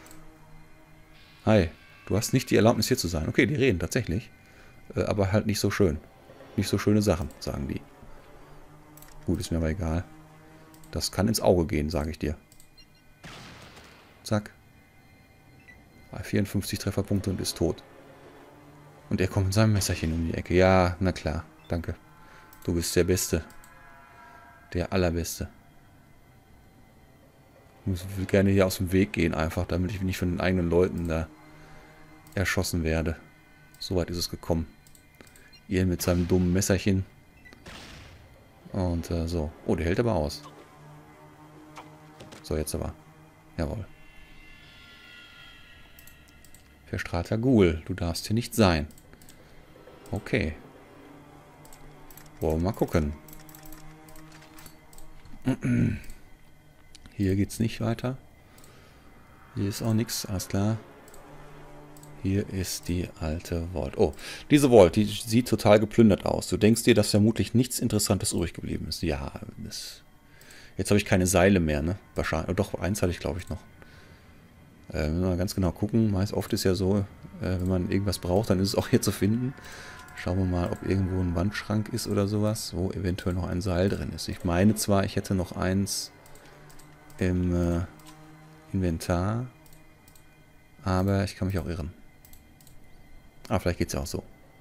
Hi, du hast nicht die Erlaubnis, hier zu sein. Okay, die reden tatsächlich. Äh, aber halt nicht so schön. Nicht so schöne Sachen, sagen die. Gut, ist mir aber egal. Das kann ins Auge gehen, sage ich dir. Zack. vierundfünfzig Trefferpunkte und ist tot. Und er kommt mit seinem Messerchen um die Ecke. Ja, na klar. Danke. Du bist der Beste. Der Allerbeste. Ich will gerne hier aus dem Weg gehen einfach, damit ich nicht von den eigenen Leuten da erschossen werde. Soweit ist es gekommen. Ian mit seinem dummen Messerchen. Und äh, so. Oh, der hält aber aus. So, jetzt aber. Jawohl. Verstrahlter Ghoul, du darfst hier nicht sein. Okay. Wollen wir mal gucken. Hier geht's nicht weiter. Hier ist auch nichts, alles klar. Hier ist die alte Vault. Oh, diese Vault, die sieht total geplündert aus. Du denkst dir, dass vermutlich nichts Interessantes übrig geblieben ist. Ja, das... Jetzt habe ich keine Seile mehr, ne? Wahrscheinlich. Oh, doch, eins hatte ich, glaube ich, noch. Äh, wenn wir mal ganz genau gucken. Meist oft ist ja so, äh, wenn man irgendwas braucht, dann ist es auch hier zu finden. Schauen wir mal, ob irgendwo ein Wandschrank ist oder sowas, wo eventuell noch ein Seil drin ist. Ich meine zwar, ich hätte noch eins im äh, Inventar, aber ich kann mich auch irren. Ah, vielleicht geht es ja auch so.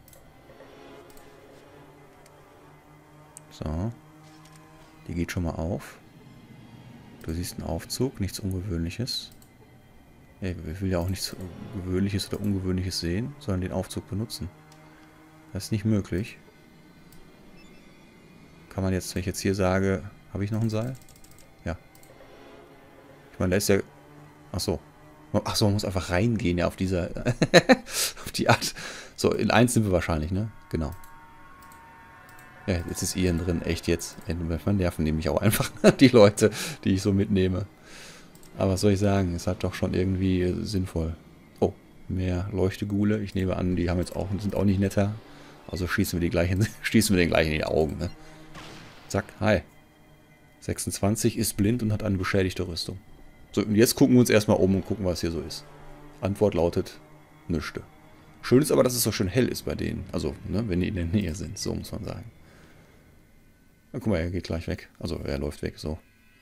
So. Die geht schon mal auf. Du siehst einen Aufzug, nichts Ungewöhnliches. Ich will ja auch nichts Gewöhnliches oder Ungewöhnliches sehen, sondern den Aufzug benutzen. Das ist nicht möglich. Kann man jetzt, wenn ich jetzt hier sage, habe ich noch ein Seil? Ja. Ich meine, da ist ja... Achso. Achso, man muss einfach reingehen, ja, auf dieser... auf die Art. So, in eins sind wir wahrscheinlich, ne? Genau. Ja, jetzt ist Ian drin. Echt jetzt. Man nerven nämlich auch einfach die Leute, die ich so mitnehme. Aber was soll ich sagen? Ist halt doch schon irgendwie sinnvoll. Oh, mehr Leuchtegule. Ich nehme an, die haben jetzt auch, sind auch nicht netter. Also schießen wir die gleichen, schießen wir den gleich in die Augen, ne? Zack, hi. sechsundzwanzig ist blind und hat eine beschädigte Rüstung. So, und jetzt gucken wir uns erstmal um und gucken, was hier so ist. Antwort lautet, nüchte. Schön ist aber, dass es so schön hell ist bei denen. Also, ne, wenn die in der Nähe sind, so muss man sagen. Na, guck mal, er geht gleich weg. Also, er läuft weg, so.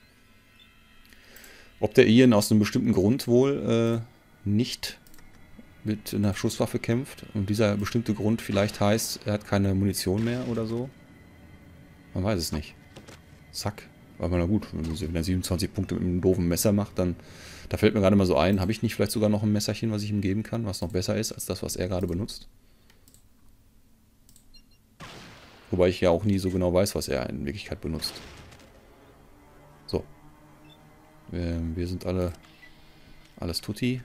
Ob der Ian aus einem bestimmten Grund wohl äh, nicht mit einer Schusswaffe kämpft und dieser bestimmte Grund vielleicht heißt, er hat keine Munition mehr oder so. Man weiß es nicht. Zack. Aber na gut, wenn er siebenundzwanzig Punkte mit einem doofen Messer macht, dann, da fällt mir gerade mal so ein, habe ich nicht vielleicht sogar noch ein Messerchen, was ich ihm geben kann, was noch besser ist als das, was er gerade benutzt? Wobei ich ja auch nie so genau weiß, was er in Wirklichkeit benutzt. So. Wir, wir sind alle alles tutti.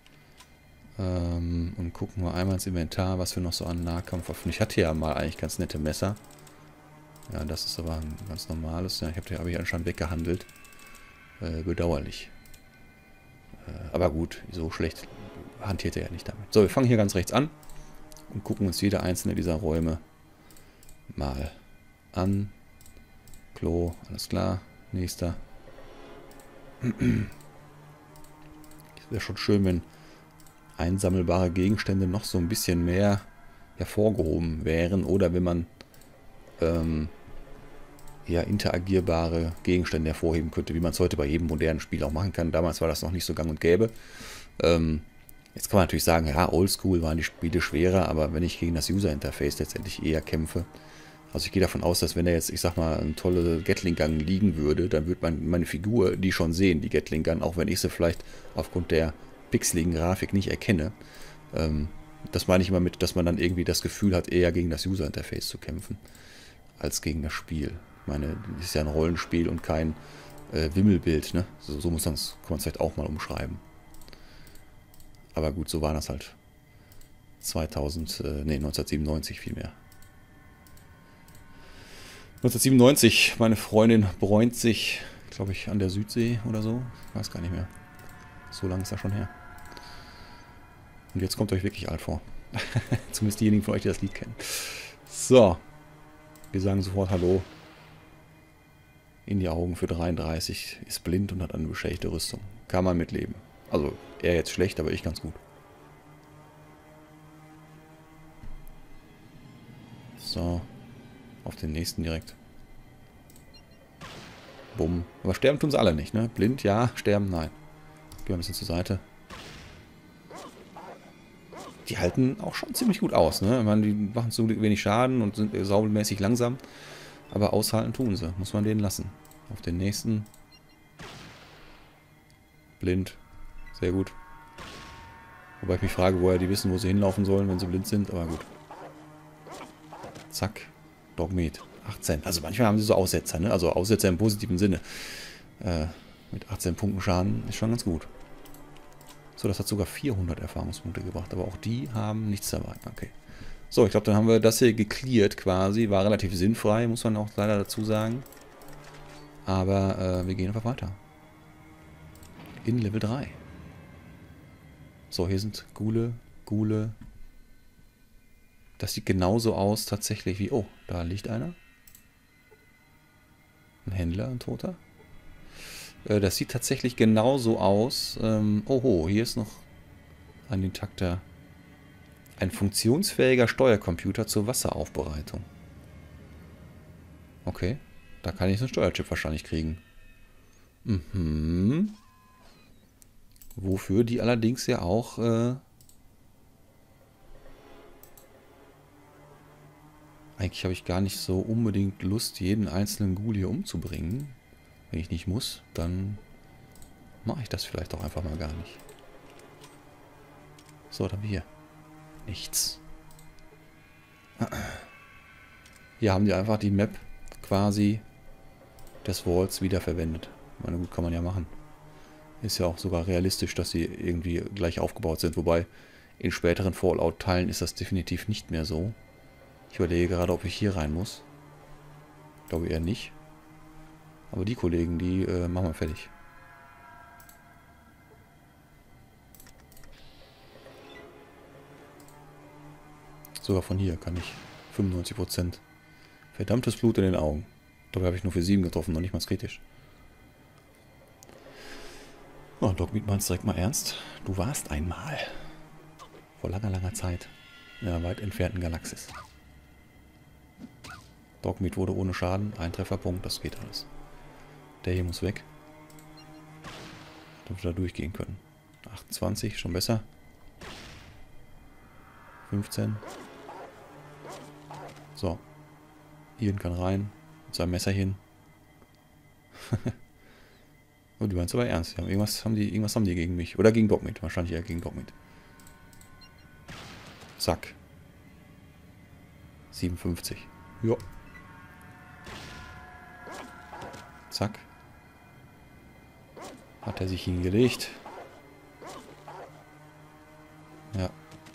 Ähm, und gucken wir einmal ins Inventar, was wir noch so an Nahkampfwaffen. Ich hatte ja mal eigentlich ganz nette Messer. Ja, das ist aber ein ganz normales. Ja, ich habe hab ich anscheinend weggehandelt. Äh, bedauerlich. Äh, aber gut, so schlecht hantiert er ja nicht damit. So, wir fangen hier ganz rechts an und gucken uns jede einzelne dieser Räume mal an. Klo, alles klar. Nächster. Es wäre schon schön, wenn einsammelbare Gegenstände noch so ein bisschen mehr hervorgehoben wären oder wenn man ähm, ja, interagierbare Gegenstände hervorheben könnte, wie man es heute bei jedem modernen Spiel auch machen kann. Damals war das noch nicht so gang und gäbe. Ähm, jetzt kann man natürlich sagen, ja, oldschool waren die Spiele schwerer, aber wenn ich gegen das User-Interface letztendlich eher kämpfe, also ich gehe davon aus, dass wenn da jetzt, ich sag mal, ein toller Gatling-Gun liegen würde, dann würde man meine Figur die schon sehen, die Gatling-Gun, auch wenn ich sie vielleicht aufgrund der pixeligen Grafik nicht erkenne. Ähm, das meine ich immer mit, dass man dann irgendwie das Gefühl hat, eher gegen das User-Interface zu kämpfen, als gegen das Spiel. Ich meine, das ist ja ein Rollenspiel und kein äh, Wimmelbild, ne? So, so muss man's, kann man es vielleicht auch mal umschreiben. Aber gut, so war das halt. zweitausend, äh, nee, neunzehnhundertsiebenundneunzig vielmehr. neunzehnhundertsiebenundneunzig, meine Freundin bräunt sich, glaube ich, an der Südsee oder so. Ich weiß gar nicht mehr. So lange ist das schon her. Und jetzt kommt euch wirklich alt vor. Zumindest diejenigen von euch, die das Lied kennen. So. Wir sagen sofort Hallo. In die Augen für dreiunddreißig. Ist blind und hat eine beschädigte Rüstung. Kann man mitleben. Also, er jetzt schlecht, aber ich ganz gut. So. Auf den nächsten direkt. Bumm. Aber sterben tun sie alle nicht, ne? Blind, ja. Sterben, nein. Gehen wir ein bisschen zur Seite. Die halten auch schon ziemlich gut aus, ne? Ich meine, die machen zum Glück wenig Schaden und sind saumäßig langsam. Aber aushalten tun sie. Muss man denen lassen. Auf den nächsten. Blind. Sehr gut. Wobei ich mich frage, woher die wissen, wo sie hinlaufen sollen, wenn sie blind sind. Aber gut. Zack. Dogmeat. achtzehn. Also manchmal haben sie so Aussetzer, ne? Also Aussetzer im positiven Sinne. Äh, mit achtzehn Punkten Schaden ist schon ganz gut. So, das hat sogar vierhundert Erfahrungspunkte gebracht. Aber auch die haben nichts dabei. Okay. So, ich glaube, dann haben wir das hier gecleart quasi. War relativ sinnfrei, muss man auch leider dazu sagen. Aber äh, wir gehen einfach weiter. In Level drei. So, hier sind Ghule, Ghule. Das sieht genauso aus tatsächlich wie... Oh, da liegt einer. Ein Händler, ein Toter. Äh, das sieht tatsächlich genauso aus. Ähm, oho, hier ist noch ein intakter... Ein funktionsfähiger Steuercomputer zur Wasseraufbereitung. Okay, da kann ich so einen Steuerchip wahrscheinlich kriegen. Mhm. Wofür die allerdings ja auch... Äh, Eigentlich habe ich gar nicht so unbedingt Lust, jeden einzelnen Ghoul hier umzubringen. Wenn ich nicht muss, dann mache ich das vielleicht auch einfach mal gar nicht. So, dann hier. Nichts. Hier haben die einfach die Map quasi des Walls wiederverwendet. Ich meine, gut, kann man ja machen. Ist ja auch sogar realistisch, dass sie irgendwie gleich aufgebaut sind. Wobei, in späteren Fallout-Teilen ist das definitiv nicht mehr so. Ich überlege gerade, ob ich hier rein muss. Ich glaube eher nicht. Aber die Kollegen, die äh, machen wir fertig. Sogar von hier kann ich fünfundneunzig Prozent. Verdammtes Blut in den Augen. Dabei habe ich nur für sieben getroffen, noch nicht mal kritisch. Oh, Dogmeat meint's direkt mal ernst. Du warst einmal. Vor langer, langer Zeit. In einer weit entfernten Galaxis. Dogmeat wurde ohne Schaden. Ein Trefferpunkt, das geht alles. Der hier muss weg. Damit wir da durchgehen können. achtundzwanzig, schon besser. fünfzehn. So. Ian kann rein. Mit seinem Messerchen. Oh, die meinen es aber ernst. Die haben irgendwas, haben die, irgendwas haben die gegen mich. Oder gegen Dogmeat. Wahrscheinlich eher gegen Dogmeat. Zack. siebenundfünfzig. Jo. Zack. Hat er sich hingelegt. Ja.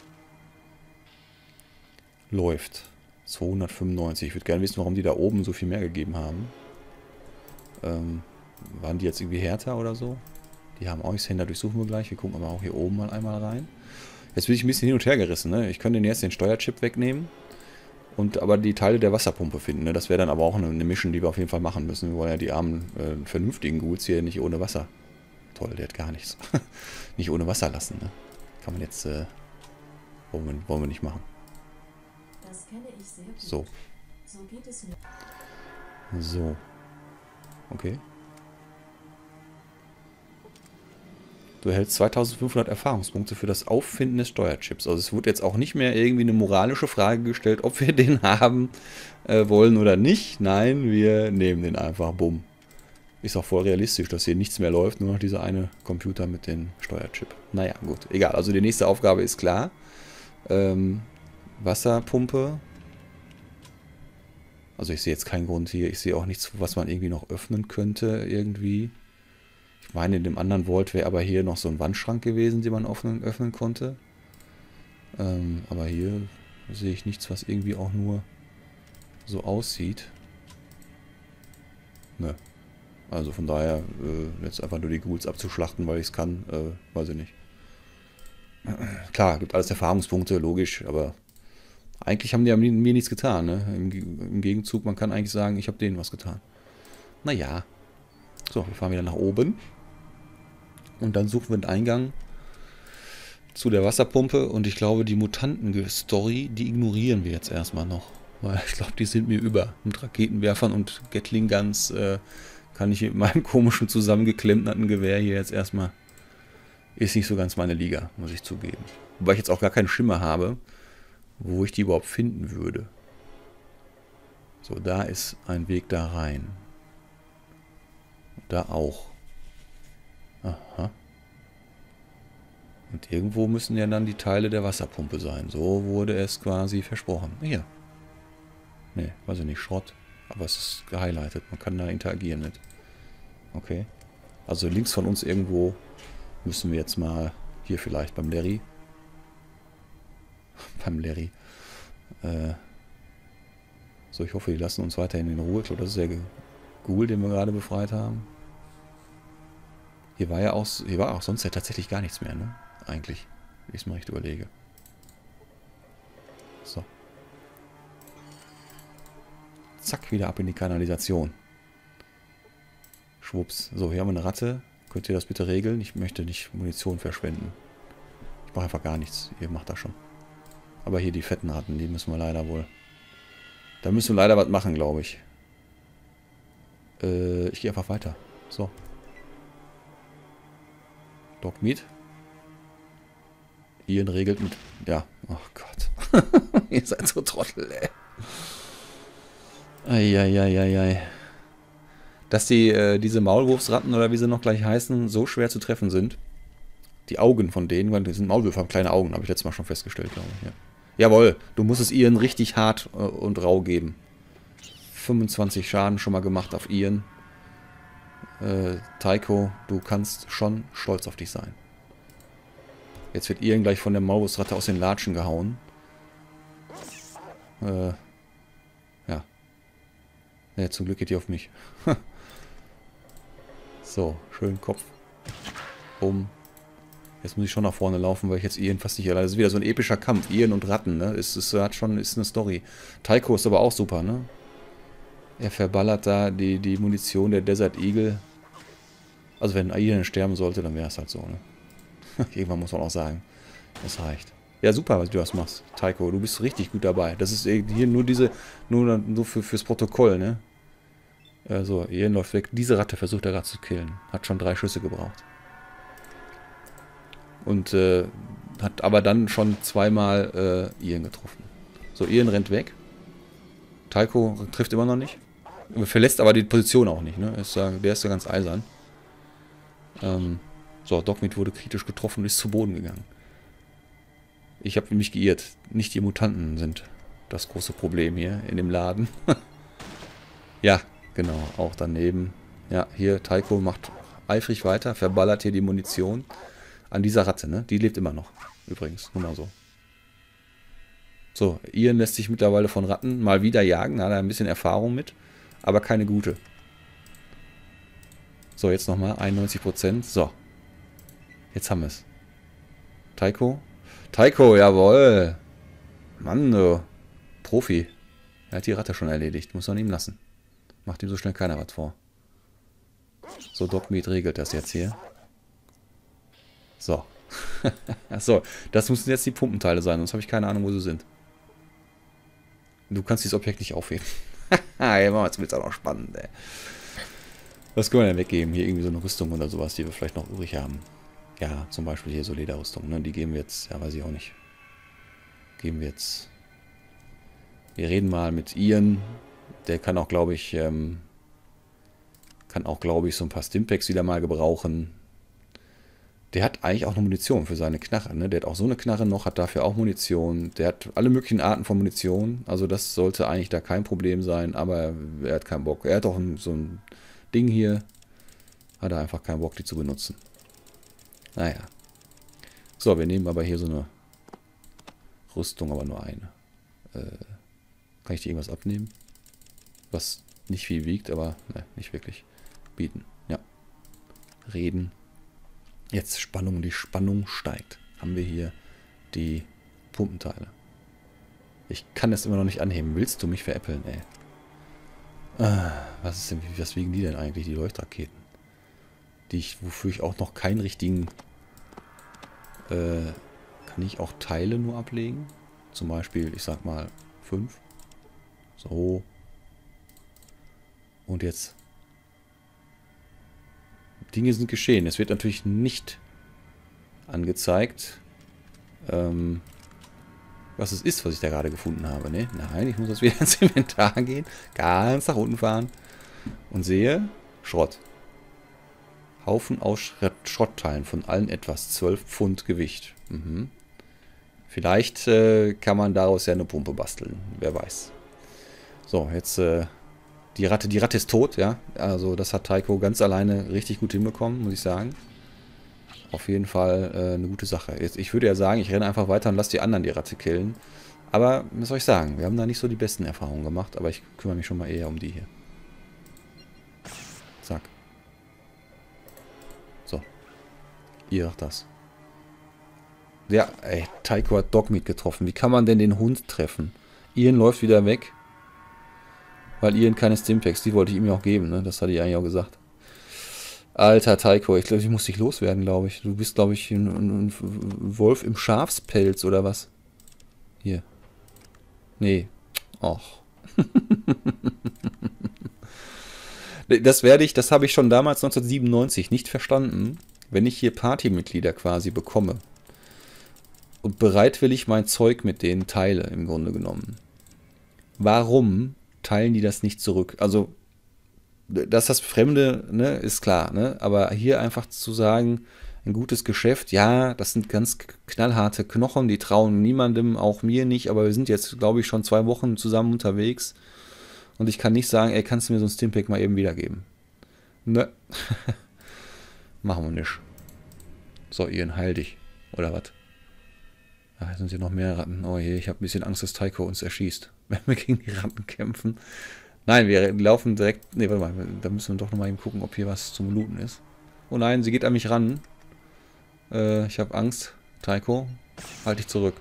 Läuft. zweihundertfünfundneunzig. Ich würde gerne wissen, warum die da oben so viel mehr gegeben haben. Ähm, waren die jetzt irgendwie härter oder so? Die haben Aushänder, durchsuchen wir gleich. Wir gucken aber auch hier oben mal einmal rein. Jetzt bin ich ein bisschen hin und her gerissen. Ne? Ich könnte den jetzt den Steuerchip wegnehmen. Und aber die Teile der Wasserpumpe finden. Ne? Das wäre dann aber auch eine, eine Mission, die wir auf jeden Fall machen müssen. Wir wollen ja die armen, äh, vernünftigen Ghouls hier nicht ohne Wasser. Toll, der hat gar nichts. Nicht ohne Wasser lassen. Ne? Kann man jetzt... Äh, wollen, wir, wollen wir nicht machen. Das kenne ich sehr gut. So. So geht es mir. So. Okay. Du erhältst zweitausendfünfhundert Erfahrungspunkte für das Auffinden des Steuerchips. Also es wurde jetzt auch nicht mehr irgendwie eine moralische Frage gestellt, ob wir den haben äh, wollen oder nicht. Nein, wir nehmen den einfach. Bumm. Ist auch voll realistisch, dass hier nichts mehr läuft, nur noch dieser eine Computer mit dem Steuerchip. Naja, gut. Egal, also die nächste Aufgabe ist klar. Ähm, Wasserpumpe. Also ich sehe jetzt keinen Grund hier. Ich sehe auch nichts, was man irgendwie noch öffnen könnte irgendwie. Ich meine, in dem anderen Vault wäre aber hier noch so ein Wandschrank gewesen, den man öffnen, öffnen konnte. Ähm, aber hier sehe ich nichts, was irgendwie auch nur so aussieht. Ne. Also von daher, äh, jetzt einfach nur die Ghouls abzuschlachten, weil ich es kann, äh, weiß ich nicht. Klar, gibt alles Erfahrungspunkte, logisch, aber eigentlich haben die mir nichts getan. Ne? Im, Im Gegenzug, man kann eigentlich sagen, ich habe denen was getan. Naja. So, wir fahren wieder nach oben. Und dann suchen wir den Eingang zu der Wasserpumpe. Und ich glaube, die Mutanten-Story, die ignorieren wir jetzt erstmal noch. Weil ich glaube, die sind mir über. Mit Raketenwerfern und Gatling Guns äh, kann ich mit meinem komischen zusammengeklemmten Gewehr hier jetzt erstmal... Ist nicht so ganz meine Liga, muss ich zugeben. Wobei ich jetzt auch gar keinen Schimmer habe, wo ich die überhaupt finden würde. So, da ist ein Weg da rein. Da auch. Aha. Und irgendwo müssen ja dann die Teile der Wasserpumpe sein. So wurde es quasi versprochen. Hier. Ne, weiß ich nicht, Schrott. Aber es ist gehighlightet. Man kann da interagieren mit. Okay. Also links von uns irgendwo müssen wir jetzt mal hier vielleicht beim Larry. beim Larry. Äh, so, ich hoffe, die lassen uns weiterhin in Ruhe. Ich glaube, das ist der Ghoul, den wir gerade befreit haben. Hier war ja auch, hier war auch sonst ja tatsächlich gar nichts mehr, ne? Eigentlich, wenn ich es mal recht überlege. So. Zack, wieder ab in die Kanalisation. Schwupps. So, hier haben wir eine Ratte. Könnt ihr das bitte regeln? Ich möchte nicht Munition verschwenden. Ich mache einfach gar nichts. Ihr macht das schon. Aber hier die fetten Ratten, die müssen wir leider wohl... Da müssen wir leider was machen, glaube ich. Äh, ich gehe einfach weiter. So. Dogmeat. Ian regelt mit... Ja. Oh Gott. Ihr seid so Trottel, ey. Eieieiei. Dass die, äh, diese Maulwurfsratten oder wie sie noch gleich heißen, so schwer zu treffen sind. Die Augen von denen, weil die sind Maulwürfe, haben kleine Augen, habe ich letztes Mal schon festgestellt, glaube ich. Ja. Jawohl, du musst es Ian richtig hart äh, und rau geben. fünfundzwanzig Schaden schon mal gemacht auf Ian. Äh, Tycho, du kannst schon stolz auf dich sein. Jetzt wird Ian gleich von der Maulwurfsratte aus den Latschen gehauen. Äh, ja. Ja, zum Glück geht die auf mich. So, schön Kopf. Um. Jetzt muss ich schon nach vorne laufen, weil ich jetzt Ian fast nicht alleine. Das ist wieder so ein epischer Kampf. Ian und Ratten, ne? Es ist, hat schon, ist eine Story. Tycho ist aber auch super, ne? Er verballert da die, die Munition der Desert Eagle. Also wenn Ian sterben sollte, dann wäre es halt so, ne? Irgendwann muss man auch sagen, das reicht. Ja, super, was du das machst, Tycho. Du bist richtig gut dabei. Das ist hier nur diese, nur, nur für, fürs Protokoll, ne? Also, Ian läuft weg. Diese Ratte versucht er gerade zu killen. Hat schon drei Schüsse gebraucht. Und äh, hat aber dann schon zweimal äh, Ian getroffen. So, Ian rennt weg. Tycho trifft immer noch nicht. Verlässt aber die Position auch nicht, ne? Ist, der ist ja ganz eisern. Ähm, so, Dogmeat wurde kritisch getroffen und ist zu Boden gegangen. Ich habe mich geirrt. Nicht die Mutanten sind das große Problem hier in dem Laden. Ja, genau, auch daneben. Ja, hier, Tycho macht eifrig weiter, verballert hier die Munition an dieser Ratte, ne? Die lebt immer noch, übrigens, nur mal so. So, Ian lässt sich mittlerweile von Ratten mal wieder jagen, da hat er ein bisschen Erfahrung mit, aber keine gute. So, jetzt nochmal, einundneunzig Prozent, so. Jetzt haben wir es. Tycho. Tycho, jawohl. Mann, du. Profi. Er hat die Ratte schon erledigt, muss man ihm lassen. Macht ihm so schnell keiner was vor. So, Dogmeat regelt das jetzt hier. So. Achso, das müssen jetzt die Pumpenteile sein, sonst habe ich keine Ahnung, wo sie sind. Du kannst dieses Objekt nicht aufheben. Haha, jetzt wird es auch noch spannend, ey. Was können wir denn weggeben? Hier irgendwie so eine Rüstung oder sowas, die wir vielleicht noch übrig haben. Ja, zum Beispiel hier so Lederrüstung, ne? Die geben wir jetzt, ja, weiß ich auch nicht. Geben wir jetzt. Wir reden mal mit Ian. Der kann auch, glaube ich, ähm, kann auch, glaube ich, so ein paar Stimpaks wieder mal gebrauchen. Der hat eigentlich auch noch Munition für seine Knarre, ne? Der hat auch so eine Knarre noch, hat dafür auch Munition. Der hat alle möglichen Arten von Munition. Also das sollte eigentlich da kein Problem sein, aber er hat keinen Bock. Er hat auch ein, so ein Ding hier. Hat er einfach keinen Bock, die zu benutzen. Naja. So, wir nehmen aber hier so eine Rüstung, aber nur eine. Äh, kann ich dir irgendwas abnehmen? Was nicht viel wiegt, aber ne, nicht wirklich. Bieten. Ja. Reden. Jetzt Spannung, die Spannung steigt. Haben wir hier die Pumpenteile. Ich kann es immer noch nicht anheben. Willst du mich veräppeln, ey? Ah, was ist denn, was wiegen die denn eigentlich, die Leuchtraketen? Die ich, wofür ich auch noch keinen richtigen... Äh, kann ich auch Teile nur ablegen? Zum Beispiel, ich sag mal, fünf. So. Und jetzt... Dinge sind geschehen. Es wird natürlich nicht angezeigt, ähm, was es ist, was ich da gerade gefunden habe. Ne? Nein, ich muss jetzt wieder ins Inventar gehen, ganz nach unten fahren und sehe Schrott. Haufen aus Schrottteilen von allen etwas. zwölf Pfund Gewicht. Mhm. Vielleicht äh, kann man daraus ja eine Pumpe basteln. Wer weiß. So, jetzt äh, die Ratte. Die Ratte ist tot, ja. Also das hat Taiko ganz alleine richtig gut hinbekommen, muss ich sagen. Auf jeden Fall äh, eine gute Sache. Jetzt, ich würde ja sagen, ich renne einfach weiter und lasse die anderen die Ratte killen. Aber, was soll ich sagen, wir haben da nicht so die besten Erfahrungen gemacht, aber ich kümmere mich schon mal eher um die hier. Zack. So. Ihr macht das. Ja, ey, Taiko hat Dogmeat getroffen. Wie kann man denn den Hund treffen? Ian läuft wieder weg. Weil Ian keine Stimpaks, die wollte ich ihm ja auch geben, ne? Das hatte ich eigentlich auch gesagt. Alter Taiko, ich glaube, ich muss dich loswerden, glaube ich. Du bist, glaube ich, ein, ein, ein Wolf im Schafspelz oder was? Hier. Nee. Och. Das werde ich, das habe ich schon damals neunzehnhundertsiebenundneunzig nicht verstanden, wenn ich hier Partymitglieder quasi bekomme. Und bereitwillig mein Zeug mit denen teile, im Grunde genommen. Warum teilen die das nicht zurück? Also, dass das Fremde, ne, ist klar, ne? Aber hier einfach zu sagen, ein gutes Geschäft, ja, das sind ganz knallharte Knochen, die trauen niemandem, auch mir nicht, aber wir sind jetzt, glaube ich, schon zwei Wochen zusammen unterwegs und ich kann nicht sagen, ey, kannst du mir so ein Stimpack mal eben wiedergeben? Ne. Machen wir nicht. So, Ian, heil dich. Oder was? Da sind hier noch mehr Ratten. Oh je, ich habe ein bisschen Angst, dass Taiko uns erschießt, wenn wir gegen die Ratten kämpfen. Nein, wir laufen direkt... Ne, warte mal, da müssen wir doch nochmal eben gucken, ob hier was zum Looten ist. Oh nein, sie geht an mich ran. Äh, ich habe Angst. Taiko, halt dich zurück.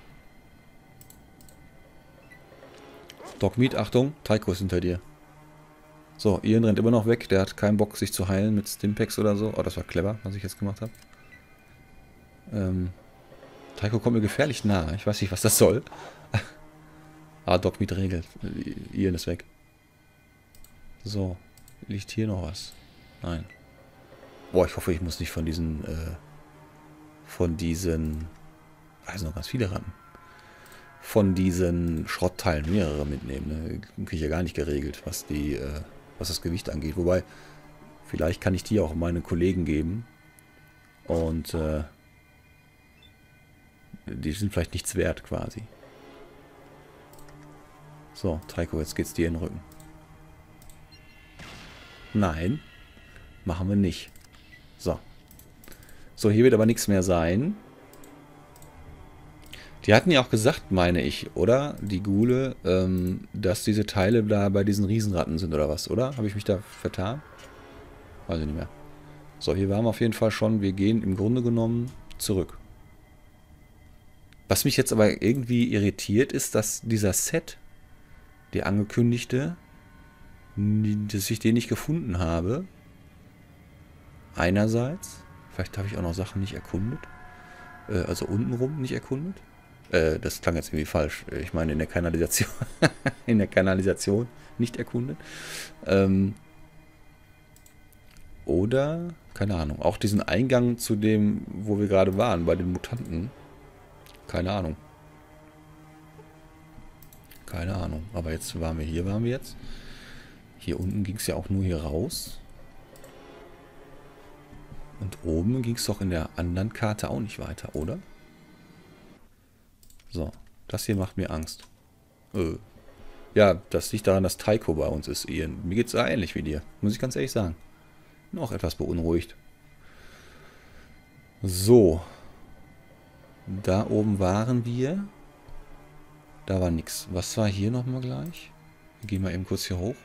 Dogmeat, Achtung, Taiko ist hinter dir. So, Ian rennt immer noch weg. Der hat keinen Bock, sich zu heilen mit Stimpaks oder so. Oh, das war clever, was ich jetzt gemacht habe. Ähm, Taiko kommt mir gefährlich nah. Ich weiß nicht, was das soll. Ah, Dogmeat regelt. Ian ist weg. So, liegt hier noch was? Nein. Boah, ich hoffe, ich muss nicht von diesen, äh, von diesen, weiß noch ganz viele Ratten, von diesen Schrottteilen mehrere mitnehmen. Ne? Kriege ich ja gar nicht geregelt, was die, äh, was das Gewicht angeht. Wobei, vielleicht kann ich die auch meinen Kollegen geben und äh, die sind vielleicht nichts wert quasi. So, Taiko, jetzt geht's dir in den Rücken. Nein, machen wir nicht. So. So, hier wird aber nichts mehr sein. Die hatten ja auch gesagt, meine ich, oder? Die Ghule, ähm, dass diese Teile da bei diesen Riesenratten sind oder was, oder? Habe ich mich da vertan? Weiß ich nicht mehr. So, hier waren wir auf jeden Fall schon. Wir gehen im Grunde genommen zurück. Was mich jetzt aber irgendwie irritiert, ist, dass dieser Set, der angekündigte, dass ich den nicht gefunden habe. Einerseits, vielleicht habe ich auch noch Sachen nicht erkundet. Äh, also untenrum nicht erkundet. Äh, das klang jetzt irgendwie falsch. Ich meine in der Kanalisation. in der Kanalisation nicht erkundet. Ähm, oder, keine Ahnung, auch diesen Eingang zu dem, wo wir gerade waren, bei den Mutanten. Keine Ahnung. Keine Ahnung. Aber jetzt waren wir hier, waren wir jetzt. Hier unten ging es ja auch nur hier raus. Und oben ging es doch in der anderen Karte auch nicht weiter, oder? So, das hier macht mir Angst. Äh. Ja, das liegt daran, dass Taiko bei uns ist, Ian. Mir geht es ja ähnlich wie dir, muss ich ganz ehrlich sagen. Bin auch etwas beunruhigt. So. Da oben waren wir. Da war nichts. Was war hier nochmal gleich? Wir gehen mal eben kurz hier hoch.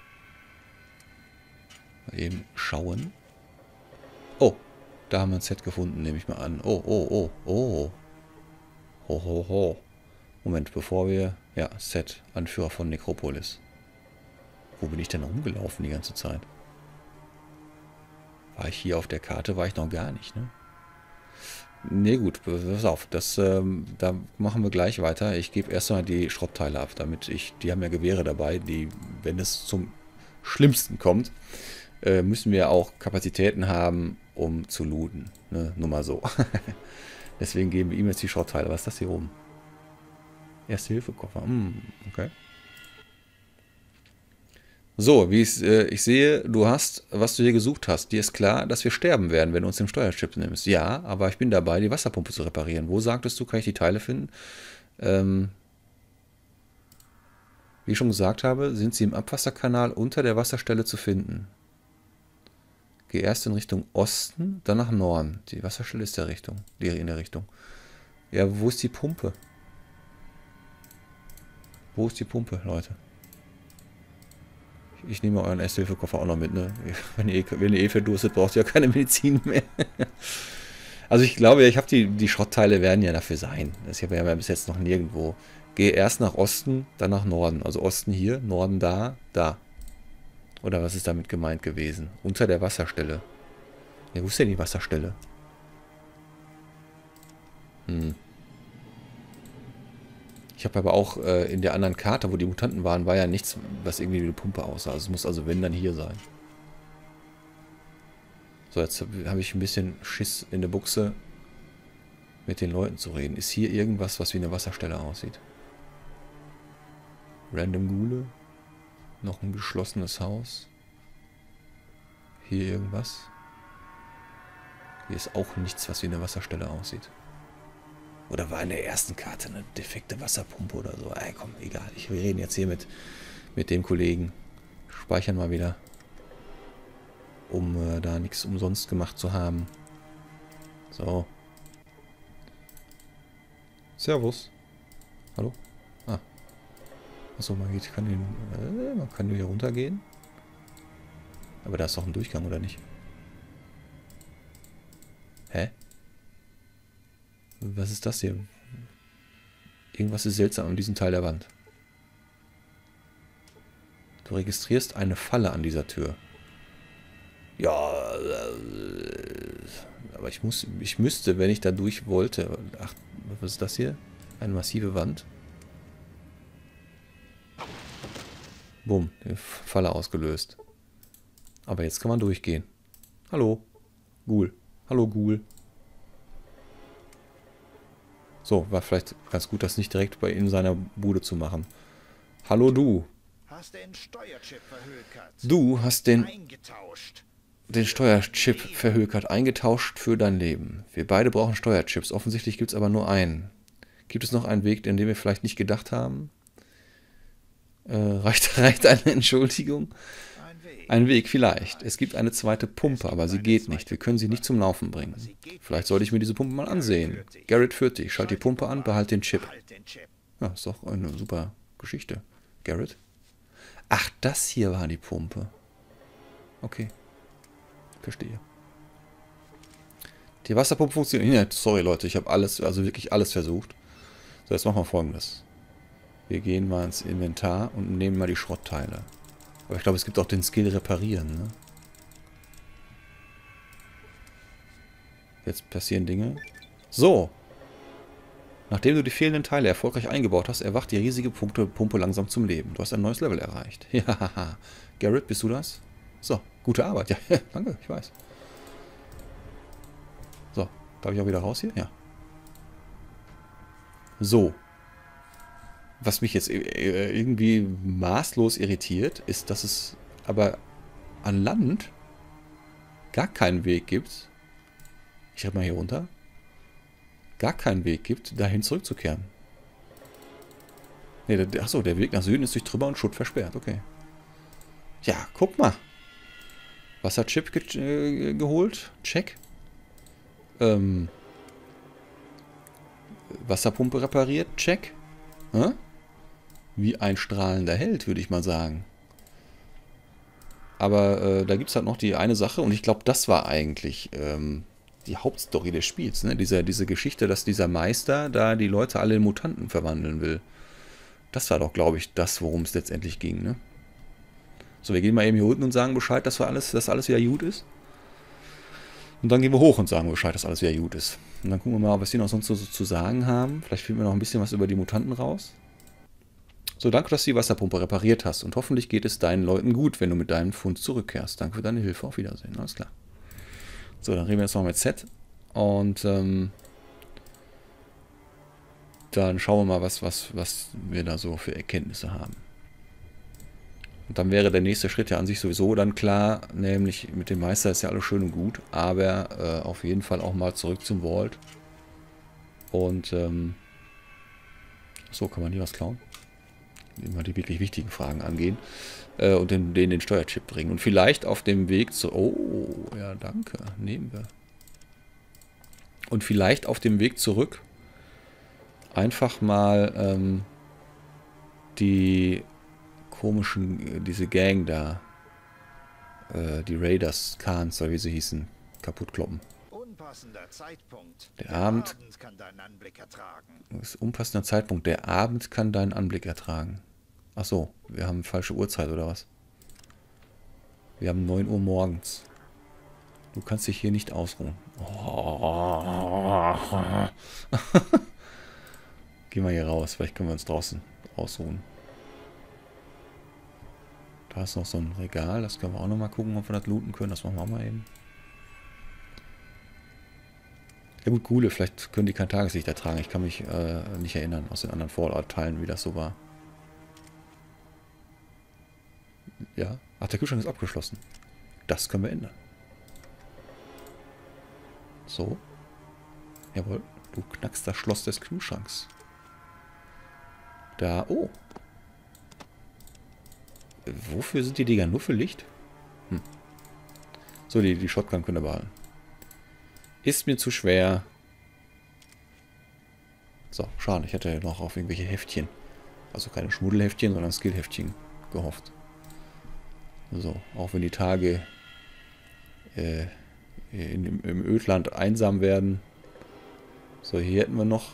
Mal eben schauen. Oh, da haben wir ein Set gefunden, nehme ich mal an. Oh, oh, oh, oh. Ho, ho, ho. Moment, bevor wir... Ja, Set, Anführer von Necropolis. Wo bin ich denn rumgelaufen die ganze Zeit? War ich hier auf der Karte? War ich noch gar nicht, ne? Ne, gut, pass auf. Das, ähm, da machen wir gleich weiter. Ich gebe erstmal die Schrottteile ab, damit ich... Die haben ja Gewehre dabei, die, wenn es zum Schlimmsten kommt, äh, müssen wir auch Kapazitäten haben, um zu looten. Ne? Nur mal so. Deswegen geben wir ihm jetzt die Schrottteile. Was ist das hier oben? Erste-Hilfe-Koffer. Hm, okay. So, wie ich, äh, ich sehe, du hast, was du hier gesucht hast. Dir ist klar, dass wir sterben werden, wenn du uns den Steuerchip nimmst. Ja, aber ich bin dabei, die Wasserpumpe zu reparieren. Wo sagtest du, kann ich die Teile finden? Ähm, Wie ich schon gesagt habe, sind sie im Abwasserkanal unter der Wasserstelle zu finden. Geh erst in Richtung Osten, dann nach Norden. Die Wasserstelle ist der Richtung, die in der Richtung. Ja, wo ist die Pumpe? Wo ist die Pumpe, Leute? Ich nehme euren Erste-Hilfe-Koffer auch noch mit, ne? Wenn ihr, wenn ihr eh verdurstet, braucht ihr ja keine Medizin mehr. Also ich glaube, ich habe die, die Schrottteile werden ja dafür sein. Das haben wir ja bis jetzt noch nirgendwo. Gehe erst nach Osten, dann nach Norden. Also Osten hier, Norden da, da. Oder was ist damit gemeint gewesen? Unter der Wasserstelle. Ja, wo ist denn die Wasserstelle? Hm. Ich habe aber auch äh, in der anderen Karte, wo die Mutanten waren, war ja nichts, was irgendwie wie eine Pumpe aussah. Also es muss also, wenn, dann hier sein. So, jetzt habe hab ich ein bisschen Schiss in der Buchse, mit den Leuten zu reden. Ist hier irgendwas, was wie eine Wasserstelle aussieht? Random Ghule. Noch ein geschlossenes Haus. Hier irgendwas. Hier ist auch nichts, was wie eine Wasserstelle aussieht. Oder war in der ersten Karte eine defekte Wasserpumpe oder so? Ey, komm, egal. Ich, wir reden jetzt hier mit, mit dem Kollegen. Speichern mal wieder. Um äh, da nichts umsonst gemacht zu haben. So. Servus. Hallo? Ah. Achso, man geht, kann den, äh, man kann hier runtergehen. Aber da ist doch ein Durchgang, oder nicht? Hä? Was ist das hier? Irgendwas ist seltsam an diesem Teil der Wand. Du registrierst eine Falle an dieser Tür. Ja, äh, aber ich muss, ich müsste, wenn ich da durch wollte. Ach, was ist das hier? Eine massive Wand. Bumm, die Falle ausgelöst. Aber jetzt kann man durchgehen. Hallo, Ghoul. Hallo, Ghoul. So, war vielleicht ganz gut, das nicht direkt bei in seiner Bude zu machen. Hallo, du. Hast den Steuerchip verhökert. Du hast den, Eingetauscht. den Steuerchip verhökert, eingetauscht für dein Leben. Wir beide brauchen Steuerchips. Offensichtlich gibt es aber nur einen. Gibt es noch einen Weg, in dem wir vielleicht nicht gedacht haben? Äh, reicht, reicht eine Entschuldigung? Ein Weg. Ein Weg vielleicht. Es gibt eine zweite Pumpe, aber sie geht nicht. Wir können sie nicht zum Laufen bringen. Vielleicht sollte ich mir diese Pumpe mal ansehen. Garrett führt dich. Schalt die Pumpe an, behalt den Chip. Halt den Chip. Ja, ist doch eine super Geschichte. Garrett? Ach, das hier war die Pumpe. Okay. Verstehe. Die Wasserpumpe funktioniert. Ja, sorry Leute, ich habe alles, also wirklich alles versucht. So, jetzt machen wir Folgendes. Wir gehen mal ins Inventar und nehmen mal die Schrottteile. Aber ich glaube, es gibt auch den Skill Reparieren, ne? Jetzt passieren Dinge. So. Nachdem du die fehlenden Teile erfolgreich eingebaut hast, erwacht die riesige Pumpe, Pumpe langsam zum Leben. Du hast ein neues Level erreicht. Ja, Garrett, bist du das? So, gute Arbeit. Ja, danke, ich weiß. So, darf ich auch wieder raus hier? Ja. So. Was mich jetzt irgendwie maßlos irritiert, ist, dass es aber an Land gar keinen Weg gibt. Ich schreibe mal hier runter. Gar keinen Weg gibt, dahin zurückzukehren. Nee, der, achso, der Weg nach Süden ist durch Trümmer und Schutt versperrt. Okay. Ja, guck mal. Wasserchip ge äh, geholt. Check. Ähm. Wasserpumpe repariert. Check. Hä? Wie ein strahlender Held, würde ich mal sagen. Aber äh, da gibt es halt noch die eine Sache, und ich glaube, das war eigentlich ähm, die Hauptstory des Spiels. Ne? Diese, diese Geschichte, dass dieser Meister da die Leute alle in Mutanten verwandeln will. Das war doch, glaube ich, das, worum es letztendlich ging. Ne? So, wir gehen mal eben hier unten und sagen Bescheid, dass, wir alles, dass alles wieder gut ist. Und dann gehen wir hoch und sagen Bescheid, dass alles wieder gut ist. Und dann gucken wir mal, was die noch sonst so zu sagen haben. Vielleicht finden wir noch ein bisschen was über die Mutanten raus. So, danke, dass du die Wasserpumpe repariert hast. Und hoffentlich geht es deinen Leuten gut, wenn du mit deinem Fund zurückkehrst. Danke für deine Hilfe. Auf Wiedersehen. Alles klar. So, dann reden wir jetzt noch mit Z. Und ähm, dann schauen wir mal, was, was, was wir da so für Erkenntnisse haben. Und dann wäre der nächste Schritt ja an sich sowieso dann klar, nämlich mit dem Meister ist ja alles schön und gut, aber äh, auf jeden Fall auch mal zurück zum Vault. Und ähm, so, kann man hier was klauen? immer die wirklich wichtigen Fragen angehen. Äh, und den, den den Steuerchip bringen. Und vielleicht auf dem Weg zu... Oh, ja, danke. Nehmen wir. Und vielleicht auf dem Weg zurück einfach mal ähm, die komischen, diese Gang da, äh, die Raiders, Khans, oder wie sie hießen, kaputt kloppen. Unpassender Zeitpunkt. Der Abend kann deinen Anblick ertragen. Das ist ein unpassender Zeitpunkt. Der Abend kann deinen Anblick ertragen. Ach so, wir haben falsche Uhrzeit oder was? Wir haben neun Uhr morgens. Du kannst dich hier nicht ausruhen. Oh. Geh mal hier raus. Vielleicht können wir uns draußen ausruhen. Da ist noch so ein Regal. Das können wir auch noch mal gucken, ob wir das looten können. Das machen wir auch mal eben. Ja gut, Ghule. Vielleicht können die kein Tageslicht ertragen. Ich kann mich äh, nicht erinnern aus den anderen Fallout-Teilen, wie das so war. Ja. Ach, der Kühlschrank ist abgeschlossen. Das können wir ändern. So. Jawohl. Du knackst das Schloss des Kühlschranks. Da. Oh. Wofür sind die Dinger? Nur für Licht? Hm. So, die, die Shotgun können wir behalten. Ist mir zu schwer. So, schade. Ich hatte ja noch auf irgendwelche Heftchen. Also keine Schmuddelheftchen, sondern Skillheftchen gehofft. So, auch wenn die Tage äh, in, im Ödland einsam werden. So, hier hätten wir noch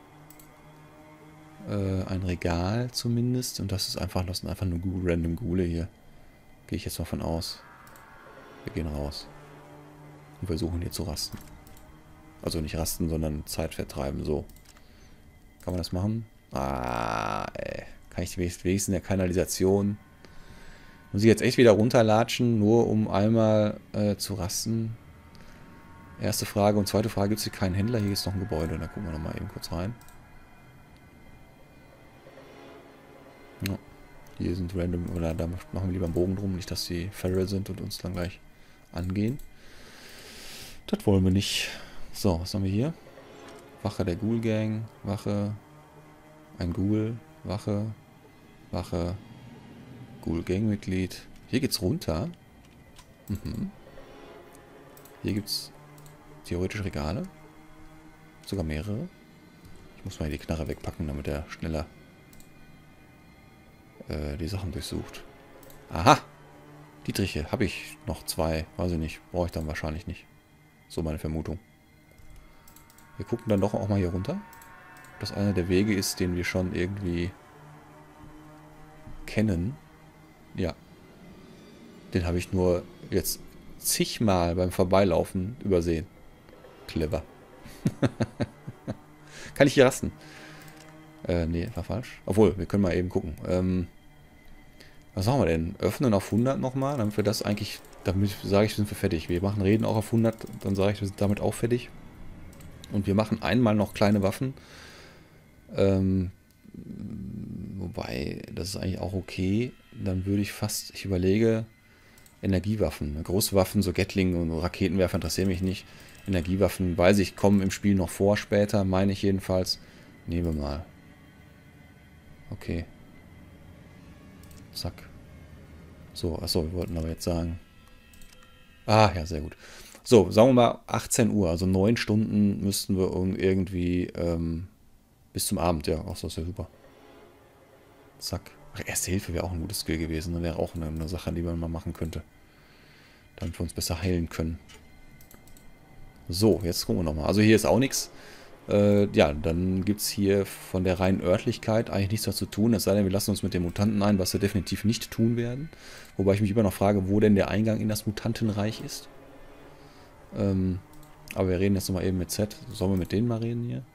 äh, ein Regal zumindest. Und das ist einfach, das sind einfach nur random Ghule hier. Gehe ich jetzt mal von aus. Wir gehen raus. Und versuchen hier zu rasten. Also nicht rasten, sondern Zeit vertreiben. So. Kann man das machen? Ah, ey. Kann ich wenigstens in der Kanalisation... Muss ich jetzt echt wieder runterlatschen, nur um einmal äh, zu rasten? Erste Frage. Und zweite Frage, gibt es hier keinen Händler? Hier ist noch ein Gebäude. Da gucken wir nochmal eben kurz rein. Ja. Hier sind random, oder da machen wir lieber einen Bogen drum, nicht, dass die Feral sind und uns dann gleich angehen. Das wollen wir nicht. So, was haben wir hier? Wache der Ghoul Gang. Wache. Ein Ghoul. Wache. Wache. Ghoul Gang-Mitglied. Hier geht's runter. Mhm. Hier gibt's theoretisch Regale. Sogar mehrere. Ich muss mal die Knarre wegpacken, damit er schneller äh, die Sachen durchsucht. Aha! Dietriche, habe ich noch zwei. Weiß ich nicht. Brauche ich dann wahrscheinlich nicht. So meine Vermutung. Wir gucken dann doch auch mal hier runter. Ob das einer der Wege ist, den wir schon irgendwie kennen. Ja. Den habe ich nur jetzt zigmal beim Vorbeilaufen übersehen. Clever. Kann ich hier rasten? Äh, nee, war falsch. Obwohl, wir können mal eben gucken. Ähm, was machen wir denn? Öffnen auf hundert nochmal, damit wir das eigentlich, damit sage ich, sind wir fertig. Wir machen Reden auch auf hundert, dann sage ich, wir sind damit auch fertig. Und wir machen einmal noch kleine Waffen. Ähm, wobei, das ist eigentlich auch okay. Dann würde ich fast, ich überlege, Energiewaffen. Große Waffen, so Gatling und Raketenwerfer interessieren mich nicht. Energiewaffen, weiß ich, kommen im Spiel noch vor, später, meine ich jedenfalls. Nehmen wir mal. Okay. Zack. So, achso, wir wollten aber jetzt sagen. Ah, ja, sehr gut. So, sagen wir mal achtzehn Uhr, also neun Stunden müssten wir irgendwie ähm, bis zum Abend, ja, ach so, ist ja super. Zack. Ach, Erste Hilfe wäre auch ein gutes Skill gewesen, wäre auch eine, eine Sache, die man mal machen könnte. Damit wir uns besser heilen können. So, jetzt gucken wir nochmal. Also hier ist auch nichts. Äh, ja, dann gibt es hier von der reinen Örtlichkeit eigentlich nichts mehr zu tun. Es sei denn, wir lassen uns mit den Mutanten ein, was wir definitiv nicht tun werden. Wobei ich mich immer noch frage, wo denn der Eingang in das Mutantenreich ist. Ähm, aber wir reden jetzt nochmal eben mit Z. Sollen wir mit denen mal reden hier?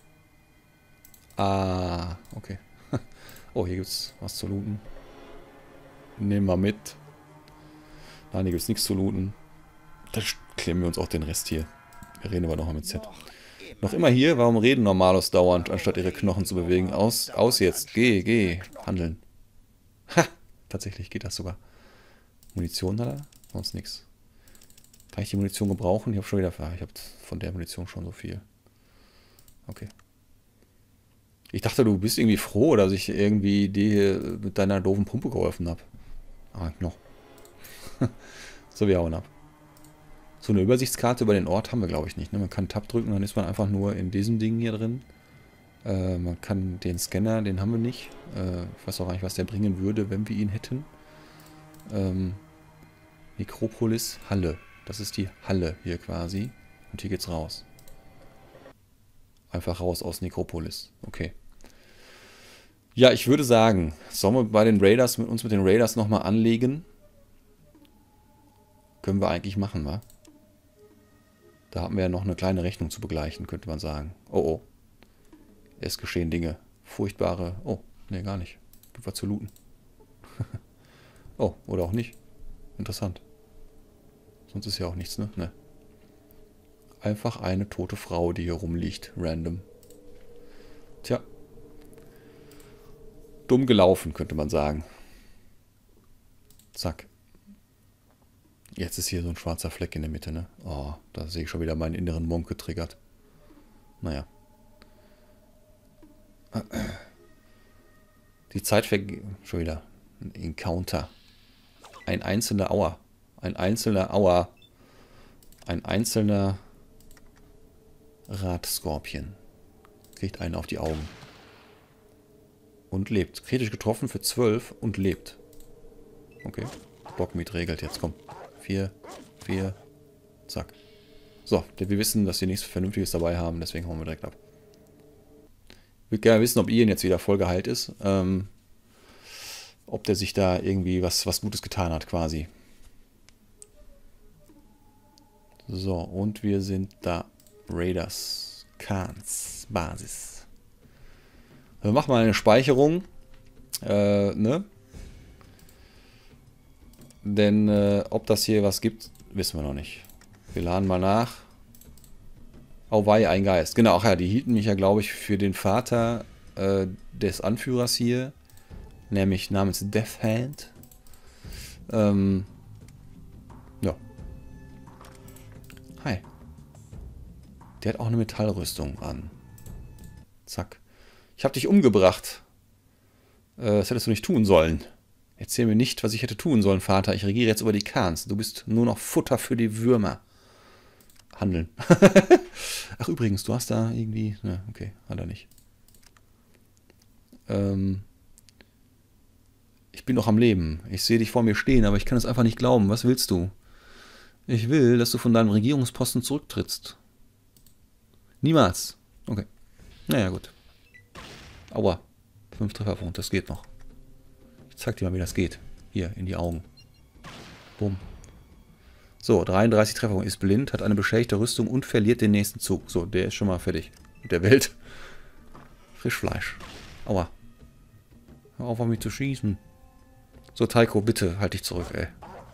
Ah, okay. Oh, hier gibt es was zu looten. Nehmen wir mit. Nein, hier gibt es nichts zu looten. Dann klemmen wir uns auch den Rest hier. Wir reden aber nochmal mit Z. Noch immer hier? Warum reden Normalos dauernd, anstatt ihre Knochen zu bewegen? Aus, aus jetzt. Geh, geh. Handeln. Ha! Tatsächlich geht das sogar. Munition hat er? Sonst nichts. Kann ich die Munition gebrauchen? Ich habe schon wieder... Ich habe von der Munition schon so viel. Okay. Ich dachte, du bist irgendwie froh, dass ich irgendwie dir mit deiner doofen Pumpe geholfen habe. Ah, noch. So, wir hauen ab. So eine Übersichtskarte über den Ort haben wir, glaube ich, nicht. Ne? Man kann Tab drücken, dann ist man einfach nur in diesem Ding hier drin. Äh, man kann den Scanner, den haben wir nicht. Äh, ich weiß auch gar nicht, was der bringen würde, wenn wir ihn hätten. Ähm, Nekropolis, Halle. Das ist die Halle hier quasi. Und hier geht's raus. Einfach raus aus Nekropolis. Okay. Ja, ich würde sagen, sollen wir bei den Raiders mit uns mit den Raiders nochmal anlegen? Können wir eigentlich machen, wa? Da haben wir ja noch eine kleine Rechnung zu begleichen, könnte man sagen. Oh, oh. Es geschehen Dinge. Furchtbare... Oh, nee, gar nicht. Gibt was zu looten. Oh, oder auch nicht. Interessant. Sonst ist ja auch nichts, ne? Ne. Einfach eine tote Frau, die hier rumliegt. Random. Tja. Dumm gelaufen, könnte man sagen. Zack. Jetzt ist hier so ein schwarzer Fleck in der Mitte, ne? Oh, da sehe ich schon wieder meinen inneren Monk getriggert. Naja. Die Zeit vergeht... Schon wieder. Ein Encounter. Ein einzelner Auer. Ein einzelner Auer. Ein einzelner Radskorpion. Kriegt einen auf die Augen. Und lebt. Kritisch getroffen für zwölf und lebt. Okay. Dogmeat regelt jetzt, komm. Vier, vier, zack. So, wir wissen, dass wir nichts Vernünftiges dabei haben, deswegen hauen wir direkt ab. Ich würde gerne wissen, ob Ian jetzt wieder voll geheilt ist. Ähm, ob der sich da irgendwie was, was Gutes getan hat, quasi. So, und wir sind da. Raiders. Khans. Basis. Wir machen mal eine Speicherung. Äh, ne? Denn äh, ob das hier was gibt, wissen wir noch nicht. Wir laden mal nach. Auweih, ein Geist. Genau, ach ja, die hielten mich ja, glaube ich, für den Vater äh, des Anführers hier. Nämlich namens Death Hand. Ähm, ja. Hi. Der hat auch eine Metallrüstung an. Zack. Ich habe dich umgebracht. Äh, das hättest du nicht tun sollen. Erzähl mir nicht, was ich hätte tun sollen, Vater. Ich regiere jetzt über die Khans. Du bist nur noch Futter für die Würmer. Handeln. Ach, übrigens, du hast da irgendwie... Na, okay, hat er nicht. Ähm... Ich bin noch am Leben. Ich sehe dich vor mir stehen, aber ich kann es einfach nicht glauben. Was willst du? Ich will, dass du von deinem Regierungsposten zurücktrittst. Niemals. Okay. Naja, gut. Aua. Fünf Trefferpunkte, das geht noch. Ich zeig dir mal, wie das geht. Hier, in die Augen. Bumm. So, dreiunddreißig Trefferpunkte. Ist blind, hat eine beschädigte Rüstung und verliert den nächsten Zug. So, der ist schon mal fertig. Mit der Welt. Frischfleisch. Aua. Hör auf, auf mich zu schießen. So, Taiko, bitte, halt dich zurück, ey.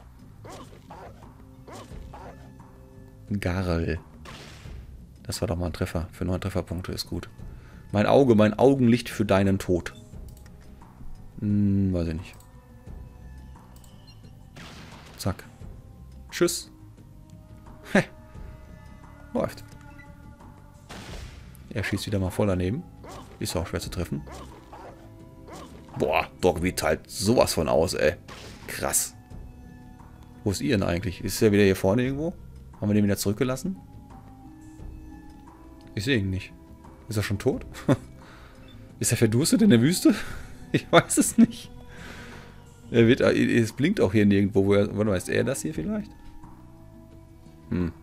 Garel. Das war doch mal ein Treffer. Für neun Trefferpunkte ist gut. Mein Auge, mein Augenlicht für deinen Tod. Hm, weiß ich nicht. Zack. Tschüss. Heh. Läuft. Er schießt wieder mal voll daneben. Ist auch schwer zu treffen. Boah, Dogmeat teilt sowas von aus, ey. Krass. Wo ist Ian eigentlich? Ist er wieder hier vorne irgendwo? Haben wir den wieder zurückgelassen? Ich sehe ihn nicht. Ist er schon tot? Ist er verdurstet in der Wüste? Ich weiß es nicht. Er wird, es blinkt auch hier nirgendwo. Wo er, warte mal, ist er das hier vielleicht? Hm.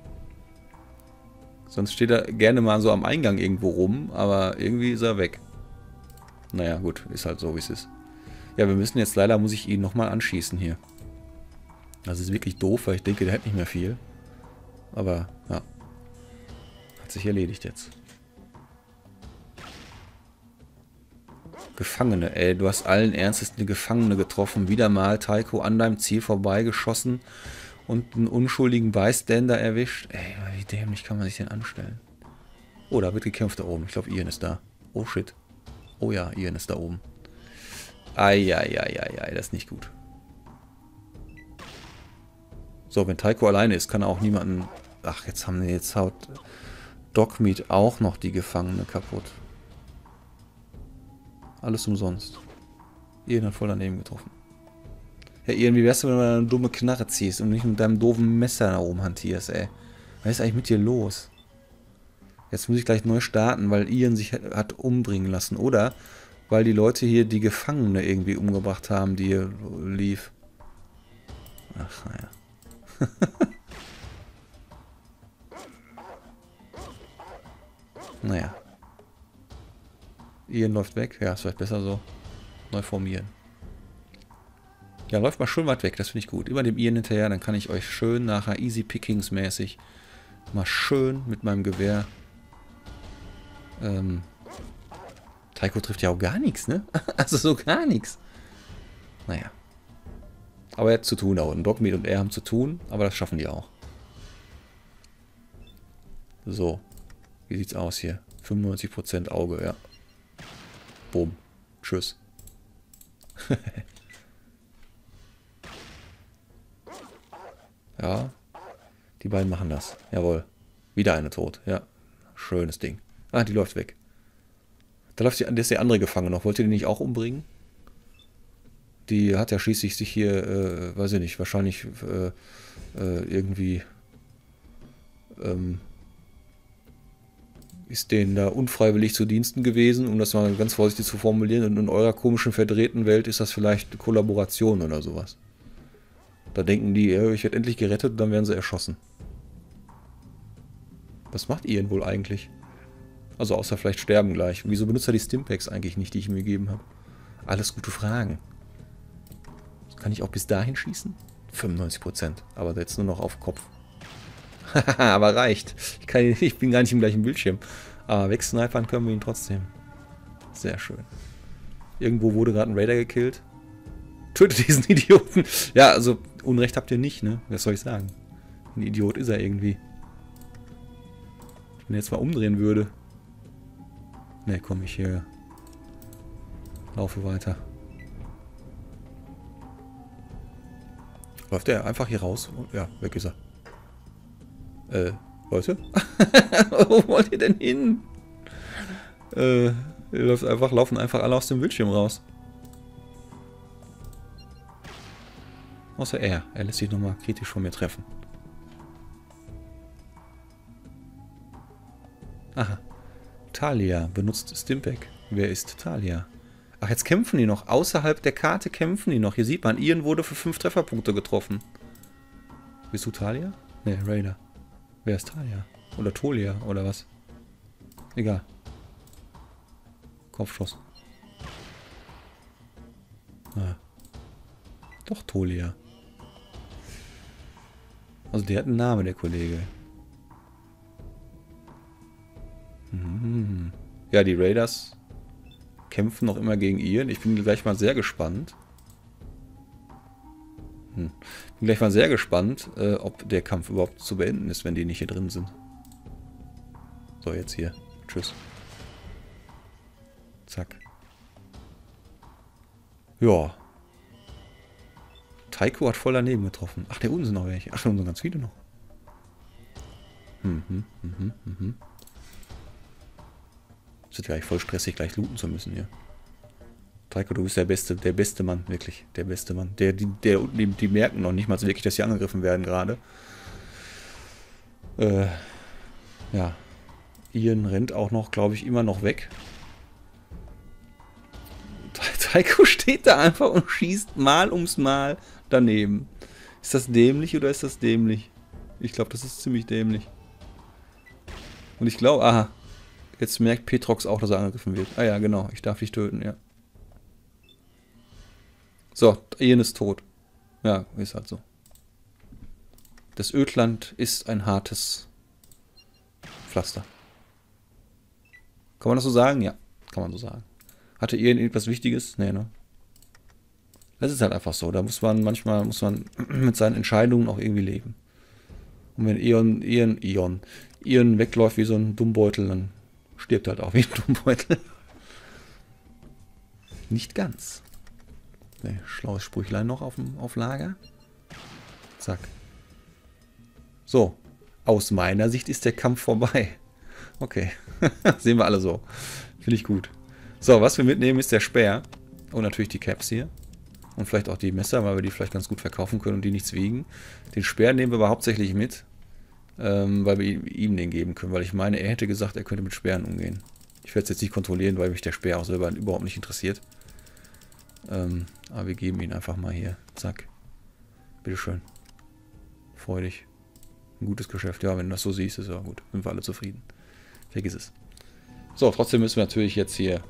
Sonst steht er gerne mal so am Eingang irgendwo rum, aber irgendwie ist er weg. Naja, gut, ist halt so, wie es ist. Ja, wir müssen jetzt, leider muss ich ihn nochmal anschießen hier. Das ist wirklich doof, weil ich denke, der hat nicht mehr viel. Aber, ja. Hat sich erledigt jetzt. Gefangene, ey, du hast allen Ernstes eine Gefangene getroffen. Wieder mal, Taiko, an deinem Ziel vorbeigeschossen und einen unschuldigen Bystander erwischt. Ey, wie dämlich kann man sich denn anstellen? Oh, da wird gekämpft da oben. Ich glaube, Ian ist da. Oh, shit. Oh ja, Ian ist da oben. Eieieiei, das ist nicht gut. So, wenn Taiko alleine ist, kann er auch niemanden... Ach, jetzt haben wir jetzt haut Dogmeat auch noch die Gefangene kaputt. Alles umsonst. Ian hat voll daneben getroffen. Ja, Ian, wie wär's, wenn du eine dumme Knarre ziehst und nicht mit deinem doofen Messer da oben hantierst, ey? Was ist eigentlich mit dir los? Jetzt muss ich gleich neu starten, weil Ian sich hat umbringen lassen. Oder weil die Leute hier die Gefangene irgendwie umgebracht haben, die hier lief. Ach, naja. Naja. Ian läuft weg. Ja, ist vielleicht besser so. Neu formieren. Ja, läuft mal schön weit weg. Das finde ich gut. Immer dem Ian hinterher, dann kann ich euch schön nachher easy pickings mäßig mal schön mit meinem Gewehr. Ähm, Taiko trifft ja auch gar nichts, ne? Also so gar nichts. Naja. Aber er hat zu tun da unten. Dogmeat und er haben zu tun, aber das schaffen die auch. So. Wie sieht's aus hier? fünfundneunzig Prozent Auge, ja. Boom. Tschüss. Ja. Die beiden machen das. Jawohl. Wieder eine tot. Ja. Schönes Ding. Ah, die läuft weg. Da läuft die, da ist der andere Gefangene noch. Wollt ihr den nicht auch umbringen? Die hat ja schließlich sich hier, äh, weiß ich nicht, wahrscheinlich äh, äh, irgendwie ähm, ist denen da unfreiwillig zu Diensten gewesen, um das mal ganz vorsichtig zu formulieren. Und in eurer komischen, verdrehten Welt ist das vielleicht eine Kollaboration oder sowas. Da denken die, ja, ich werde endlich gerettet und dann werden sie erschossen. Was macht Ian wohl eigentlich? Also außer vielleicht sterben gleich. Wieso benutzt er die Stimpaks eigentlich nicht, die ich ihm gegeben habe? Alles gute Fragen. Kann ich auch bis dahin schießen? fünfundneunzig Prozent. Aber jetzt nur noch auf Kopf. Aber reicht. Ich, kann, ich bin gar nicht im gleichen Bildschirm. Aber wegsnipern können wir ihn trotzdem. Sehr schön. Irgendwo wurde gerade ein Raider gekillt. Tötet diesen Idioten. Ja, also Unrecht habt ihr nicht, ne? Was soll ich sagen? Ein Idiot ist er irgendwie. Wenn er jetzt mal umdrehen würde. Ne, komm, ich hier. Laufe weiter. Läuft er einfach hier raus? Ja, weg ist er. Äh, Leute? Wo wollt ihr denn hin? Äh, ihr läuft einfach, laufen einfach alle aus dem Bildschirm raus. Außer er. Er lässt sich nochmal kritisch von mir treffen. Aha. Talia benutzt Stimpak. Wer ist Talia? Ach, jetzt kämpfen die noch. Außerhalb der Karte kämpfen die noch. Hier sieht man, Ian wurde für fünf Trefferpunkte getroffen. Bist du Talia? Ne, Raider. Wer ist Talia? Oder Tolia, oder was? Egal. Kopfschuss. Ah. Doch Tolia. Also der hat einen Namen, der Kollege. Mhm. Ja, die Raiders kämpfen noch immer gegen Ian. Ich bin gleich mal sehr gespannt. Hm. Bin gleich mal sehr gespannt, äh, ob der Kampf überhaupt zu beenden ist, wenn die nicht hier drin sind. So, jetzt hier. Tschüss. Zack. Ja. Taiko hat voll daneben getroffen. Ach, der unten sind noch welche. Ach, da unten sind ganz viele noch. Mhm, mhm, mhm, mhm. Das ist ja eigentlich voll stressig, gleich looten zu müssen hier. Taiko, du bist der beste, der beste Mann, wirklich. Der beste Mann. Der, die, der, die, die merken noch nicht mal wirklich, dass sie angegriffen werden gerade. Äh, ja. Ian rennt auch noch, glaube ich, immer noch weg. Taiko steht da einfach und schießt mal ums Mal daneben. Ist das dämlich oder ist das dämlich? Ich glaube, das ist ziemlich dämlich. Und ich glaube, aha. Jetzt merkt Petrox auch, dass er angegriffen wird. Ah ja, genau. Ich darf dich töten, ja. So, Ian ist tot. Ja, ist halt so. Das Ödland ist ein hartes Pflaster. Kann man das so sagen? Ja, kann man so sagen. Hatte Ian irgendwas Wichtiges? Nee, ne? Das ist halt einfach so. Da muss man manchmal muss man mit seinen Entscheidungen auch irgendwie leben. Und wenn Ian, Ian, Ian, Ian wegläuft wie so ein Dummbeutel, dann stirbt halt auch wie ein Dummbeutel. Nicht ganz. Ne, schlaues Sprüchlein noch auf, dem, auf Lager. Zack. So. Aus meiner Sicht ist der Kampf vorbei. Okay. Sehen wir alle so. Finde ich gut. So, was wir mitnehmen, ist der Speer. Und natürlich die Caps hier. Und vielleicht auch die Messer, weil wir die vielleicht ganz gut verkaufen können und die nichts wiegen. Den Speer nehmen wir aber hauptsächlich mit, ähm, weil wir ihm den geben können. Weil ich meine, er hätte gesagt, er könnte mit Speeren umgehen. Ich werde es jetzt nicht kontrollieren, weil mich der Speer auch selber überhaupt nicht interessiert. Ähm, aber wir geben ihn einfach mal hier. Zack. Bitteschön. Freudig. Ein gutes Geschäft. Ja, wenn du das so siehst, ist ja gut. Sind wir alle zufrieden. Vergiss es. So, trotzdem müssen wir natürlich jetzt hier...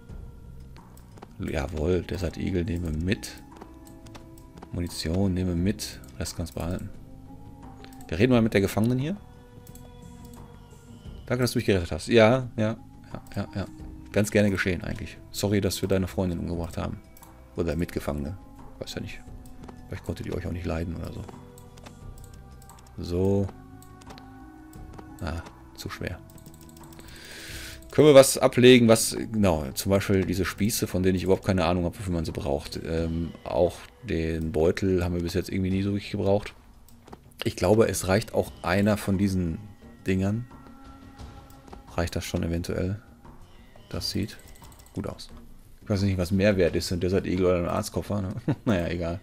Jawohl, Desert Eagle nehmen wir mit. Munition nehmen wir mit. Rest kannst du behalten. Wir reden mal mit der Gefangenen hier. Danke, dass du mich gerettet hast. Ja, ja, ja, ja, ja. Ganz gerne geschehen eigentlich. Sorry, dass wir deine Freundin umgebracht haben. Oder Mitgefangene. Weiß ja nicht. Vielleicht konntet ihr euch auch nicht leiden oder so. So. Ah, zu schwer. Können wir was ablegen, was, genau, zum Beispiel diese Spieße, von denen ich überhaupt keine Ahnung habe, wofür man sie braucht. Ähm, auch den Beutel haben wir bis jetzt irgendwie nie so richtig gebraucht. Ich glaube, es reicht auch einer von diesen Dingern. Reicht das schon eventuell? Das sieht gut aus. Ich weiß nicht, was mehr wert ist, ein Desert Eagle oder ein Arztkoffer. Ne? Naja, egal.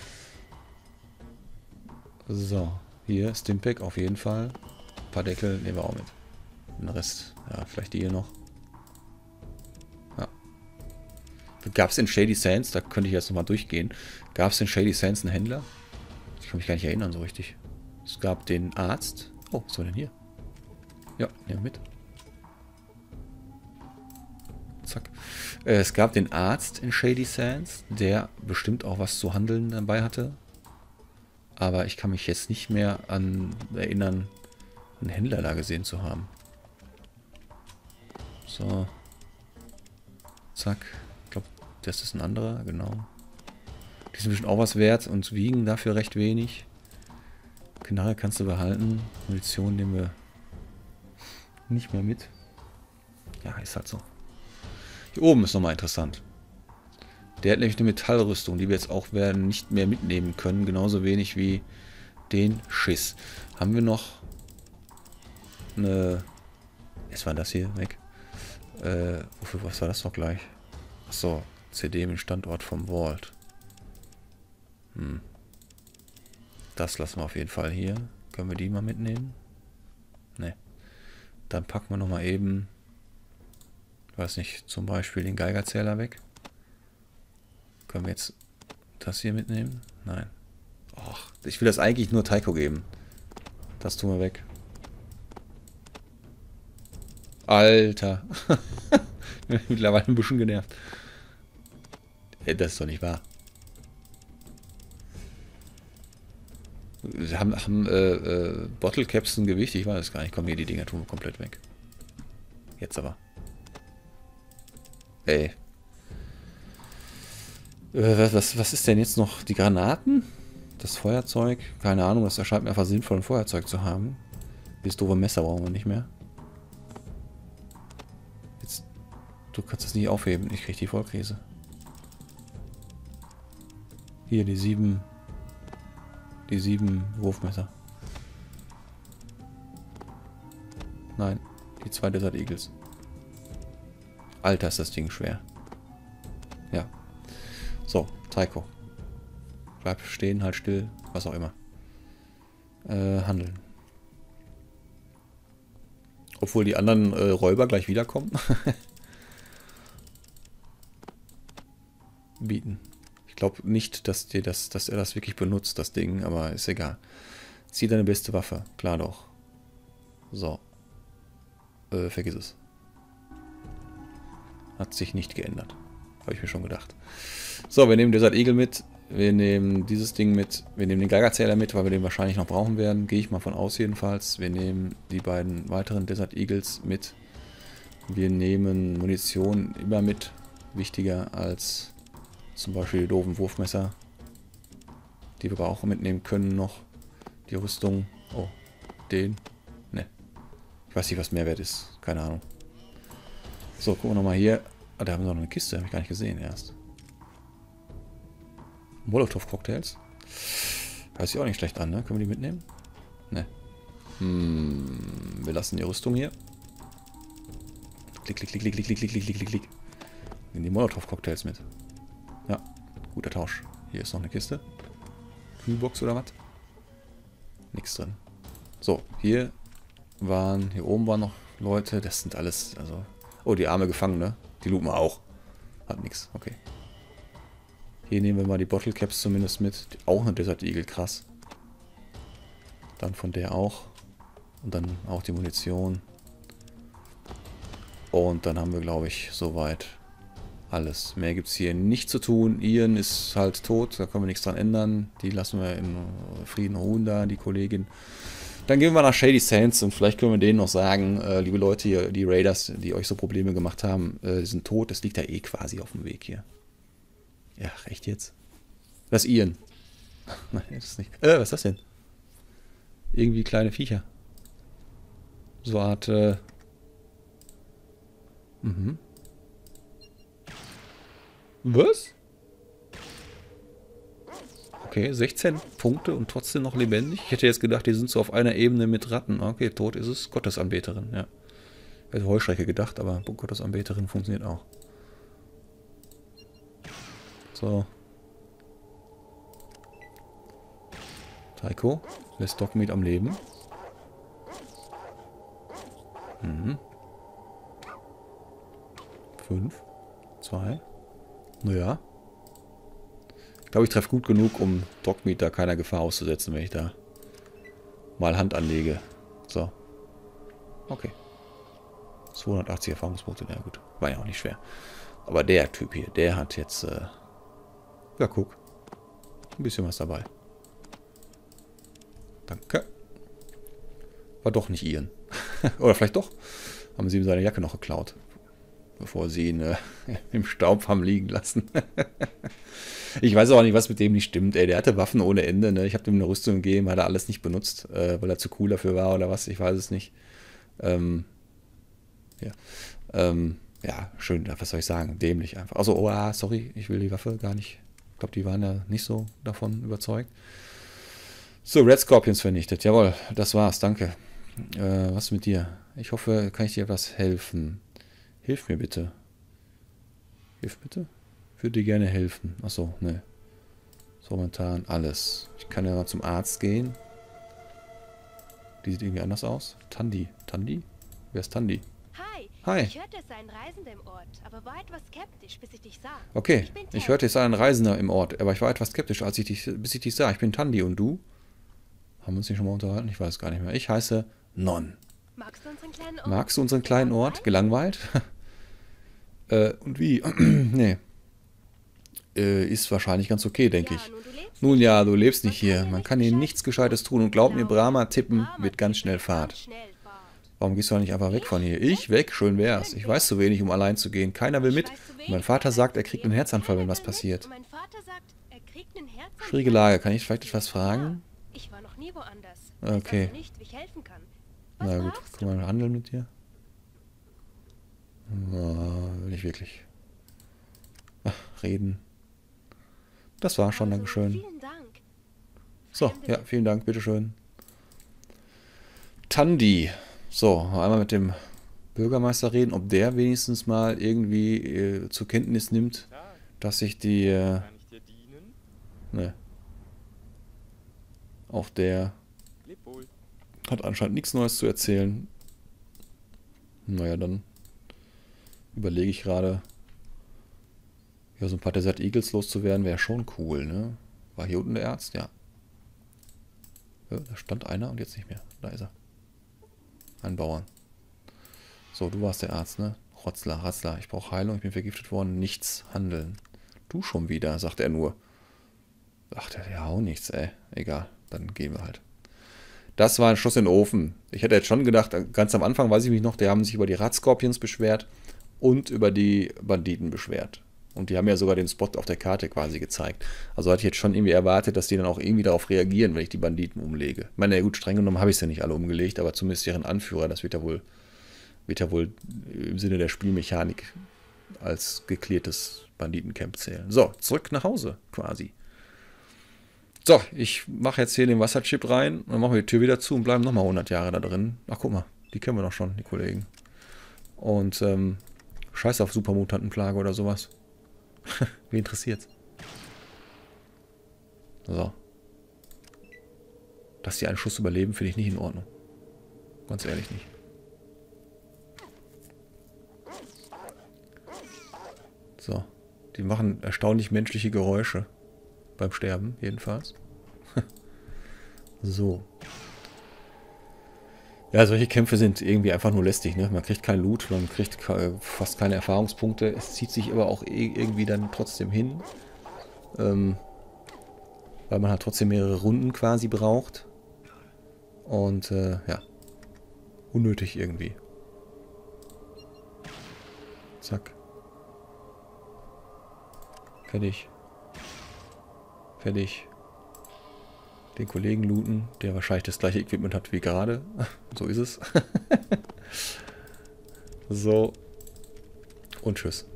So, hier Stimpack auf jeden Fall. Ein paar Deckel nehmen wir auch mit. Den Rest, ja, vielleicht die hier noch. Ja. Gab es in Shady Sands, da könnte ich jetzt nochmal durchgehen, gab es in Shady Sands einen Händler? Ich kann mich gar nicht erinnern so richtig. Es gab den Arzt. Oh, was war denn hier? Ja, nehmen wir mit. Zack. Äh, es gab den Arzt in Shady Sands, der bestimmt auch was zu handeln dabei hatte. Aber ich kann mich jetzt nicht mehr an erinnern, einen Händler da gesehen zu haben. So. Zack. Ich glaube, das ist ein anderer, genau. Die sind bestimmt auch was wert und wiegen dafür recht wenig. Knarre kannst du behalten. Munition nehmen wir nicht mehr mit. Ja, ist halt so. Hier oben ist nochmal interessant. Der hat nämlich eine Metallrüstung, die wir jetzt auch werden nicht mehr mitnehmen können. Genauso wenig wie den Schiss. Haben wir noch eine... Jetzt war das hier weg. Äh, wofür, was war das noch gleich? Achso, C D mit Standort vom Vault. Hm. Das lassen wir auf jeden Fall hier. Können wir die mal mitnehmen? Ne. Dann packen wir nochmal eben, ich weiß nicht, zum Beispiel den Geigerzähler weg. Können wir jetzt das hier mitnehmen? Nein. Och, ich will das eigentlich nur Taiko geben. Das tun wir weg. Alter. Ich bin mittlerweile ein bisschen genervt. Das ist doch nicht wahr. Wir haben, haben äh, äh, Bottle Caps ein Gewicht? Ich weiß es gar nicht. Komm, hier, die Dinger tun wir komplett weg. Jetzt aber. Ey. Äh, was, was ist denn jetzt noch? Die Granaten? Das Feuerzeug? Keine Ahnung, das erscheint mir einfach sinnvoll, ein Feuerzeug zu haben. Dieses doofe Messer brauchen wir nicht mehr. Jetzt, du kannst das nicht aufheben. Ich krieg die Vollkrise. Hier, die sieben... Die sieben Wurfmesser. Nein, die zwei Desert Eagles. Alter, ist das Ding schwer. Ja. So, Taiko. Bleib stehen, halt still, was auch immer. Äh, handeln. Obwohl die anderen äh, Räuber gleich wiederkommen. Bieten. Ich glaube nicht, dass, dir das, dass er das wirklich benutzt, das Ding, aber ist egal. Zieh deine beste Waffe. Klar doch. So. Äh, vergiss es. Hat sich nicht geändert. Habe ich mir schon gedacht. So, wir nehmen Desert Eagle mit. Wir nehmen dieses Ding mit. Wir nehmen den Geigerzähler mit, weil wir den wahrscheinlich noch brauchen werden. Gehe ich mal von aus jedenfalls. Wir nehmen die beiden weiteren Desert Eagles mit. Wir nehmen Munition immer mit. Wichtiger als... Zum Beispiel die doofen Wurfmesser, die wir aber auch mitnehmen können noch. Die Rüstung. Oh, den. Ne. Ich weiß nicht, was Mehrwert ist. Keine Ahnung. So, gucken wir nochmal hier. Ah, da haben wir noch eine Kiste. Habe ich gar nicht gesehen erst. Molotow-Cocktails. Hört sich auch nicht schlecht an, ne? Können wir die mitnehmen? Ne. Hm, wir lassen die Rüstung hier. Klick, klick, klick, klick, klick, klick, klick, klick, klick, klick. In die Molotov-Cocktails mit. Ja, guter Tausch. Hier ist noch eine Kiste. Kühlbox oder was? Nichts drin. So, hier waren, hier oben waren noch Leute. Das sind alles, also... Oh, die arme Gefangene. Die looten wir auch. Hat nichts, okay. Hier nehmen wir mal die Bottle Caps zumindest mit. Auch eine Desert Eagle, krass. Dann von der auch. Und dann auch die Munition. Und dann haben wir, glaube ich, soweit alles. Mehr gibt es hier nicht zu tun. Ian ist halt tot, da können wir nichts dran ändern. Die lassen wir in Frieden ruhen da, die Kollegin. Dann gehen wir nach Shady Sands und vielleicht können wir denen noch sagen, äh, liebe Leute hier, die Raiders, die euch so Probleme gemacht haben, äh, die sind tot. Das liegt ja eh quasi auf dem Weg hier. Ja, echt jetzt? Das ist Ian. Nein, das ist nicht. Äh, was ist das denn? Irgendwie kleine Viecher. So eine Art, äh... Mhm. Was? Okay, sechzehn Punkte und trotzdem noch lebendig. Ich hätte jetzt gedacht, die sind so auf einer Ebene mit Ratten. Okay, tot ist es. Gottesanbeterin, ja. Ich hätte Heuschrecke gedacht, aber Gottesanbeterin funktioniert auch. So. Taiko lässt Dogmeat am Leben. Mhm. Fünf. Zwei. Naja. Ich glaube, ich treffe gut genug, um Dogmeat da keiner Gefahr auszusetzen, wenn ich da mal Hand anlege. So. Okay. zweihundertachtzig Erfahrungspunkte, na gut. War ja auch nicht schwer. Aber der Typ hier, der hat jetzt... Äh ja, guck. Ein bisschen was dabei. Danke. War doch nicht Ian. Oder vielleicht doch. Haben sie ihm seine Jacke noch geklaut. Bevor sie ihn äh, im Staub haben liegen lassen. Ich weiß auch nicht, was mit dem nicht stimmt. Ey, der hatte Waffen ohne Ende. Ne? Ich habe ihm eine Rüstung gegeben, hat er alles nicht benutzt, äh, weil er zu cool dafür war oder was. Ich weiß es nicht. Ähm, ja. Ähm, ja, schön. Was soll ich sagen? Dämlich einfach. Also, oh, ah, sorry, ich will die Waffe gar nicht. Ich glaube, die waren ja nicht so davon überzeugt. So, Red Scorpions vernichtet. Jawohl, das war's. Danke. Äh, was mit dir? Ich hoffe, kann ich dir etwas helfen. Hilf mir bitte. Hilf bitte? Ich würde dir gerne helfen. Achso, ne. So, momentan alles. Ich kann ja mal zum Arzt gehen. Die sieht irgendwie anders aus. Tandi. Tandi? Wer ist Tandi? Hi. Hi. Ich hörte, es sei ein Reisender im Ort, aber war etwas skeptisch, bis ich dich sah. Okay, Ich bin ich Ted. hörte, es sei ein Reisender im Ort, aber ich war etwas skeptisch, als ich dich, bis ich dich sah. Ich bin Tandi und du? Haben wir uns nicht schon mal unterhalten? Ich weiß es gar nicht mehr. Ich heiße Non. Magst du unseren kleinen Ort? Magst du unseren kleinen Ort? Gelangweilt? äh, und wie? Nee. Äh, ist wahrscheinlich ganz okay, denke Ja, ich. nun, du lebst Nun nicht ja, hier. du lebst Man nicht hier. dir Man nichts kann hier Gescheites nichts Gescheites tun. Und glaub mir, Brahma tippen wird ganz schnell Fahrt. Schnell Fahrt. Warum gehst du nicht einfach weg von hier? Ich weg? Schön wär's. Ich weiß zu wenig, um allein zu gehen. Keiner will mit. Und mein Vater sagt, er kriegt einen Herzanfall, wenn was passiert. Und mein Vater sagt, er kriegt einen Herzanfall. Schwierige Lage. Kann ich vielleicht etwas fragen? Ja, ich war noch nie woanders. Okay. Ich weiß nicht, wie ich helfen kann. Was Na gut, brauchst können wir handeln mit dir? Na, nicht wirklich. Ach, reden. Das war schon, Also, Dankeschön. Vielen Dank. So, ja, vielen Dank, bitteschön. Tandi. So, einmal mit dem Bürgermeister reden, ob der wenigstens mal irgendwie äh, zur Kenntnis nimmt, dass sich die... Äh, Kann ich dir dienen? ne. Auch der Leb wohl. hat anscheinend nichts Neues zu erzählen. Naja, dann überlege ich gerade, ja, so ein paar Desert Eagles loszuwerden, wäre schon cool, ne? War hier unten der Arzt? Ja. Ja. Da stand einer und jetzt nicht mehr. Da ist er. Ein Bauern. So, du warst der Arzt, ne? Rotzler, Ratzler, ich brauche Heilung, ich bin vergiftet worden, nichts handeln. Du schon wieder, sagt er nur. Ach, der ja auch nichts, ey. Egal, dann gehen wir halt. Das war ein Schuss in den Ofen. Ich hätte jetzt schon gedacht, ganz am Anfang weiß ich mich noch, die haben sich über die Radscorpions beschwert und über die Banditen beschwert. Und die haben ja sogar den Spot auf der Karte quasi gezeigt. Also hatte ich jetzt schon irgendwie erwartet, dass die dann auch irgendwie darauf reagieren, wenn ich die Banditen umlege. Ich meine, ja gut, streng genommen habe ich es ja nicht alle umgelegt, aber zumindest deren Anführer, das wird ja wohl, wird ja wohl im Sinne der Spielmechanik als geklärtes Banditencamp zählen. So, zurück nach Hause quasi. So, ich mache jetzt hier den Wasserchip rein, dann machen wir die Tür wieder zu und bleiben nochmal hundert Jahre da drin. Ach, guck mal, die kennen wir doch schon, die Kollegen. Und ähm, Scheiß auf Supermutantenplage oder sowas. Wie interessiert's? So. Dass die einen Schuss überleben, finde ich nicht in Ordnung. Ganz ehrlich nicht. So. Die machen erstaunlich menschliche Geräusche. Beim Sterben, jedenfalls. So. Ja, solche Kämpfe sind irgendwie einfach nur lästig, ne? Man kriegt kein Loot, man kriegt fast keine Erfahrungspunkte. Es zieht sich aber auch irgendwie dann trotzdem hin. Ähm, weil man halt trotzdem mehrere Runden quasi braucht. Und, äh, ja. Unnötig irgendwie. Zack. Fertig. Fertig. Den Kollegen looten, der wahrscheinlich das gleiche Equipment hat wie gerade. So ist es. So. Und tschüss.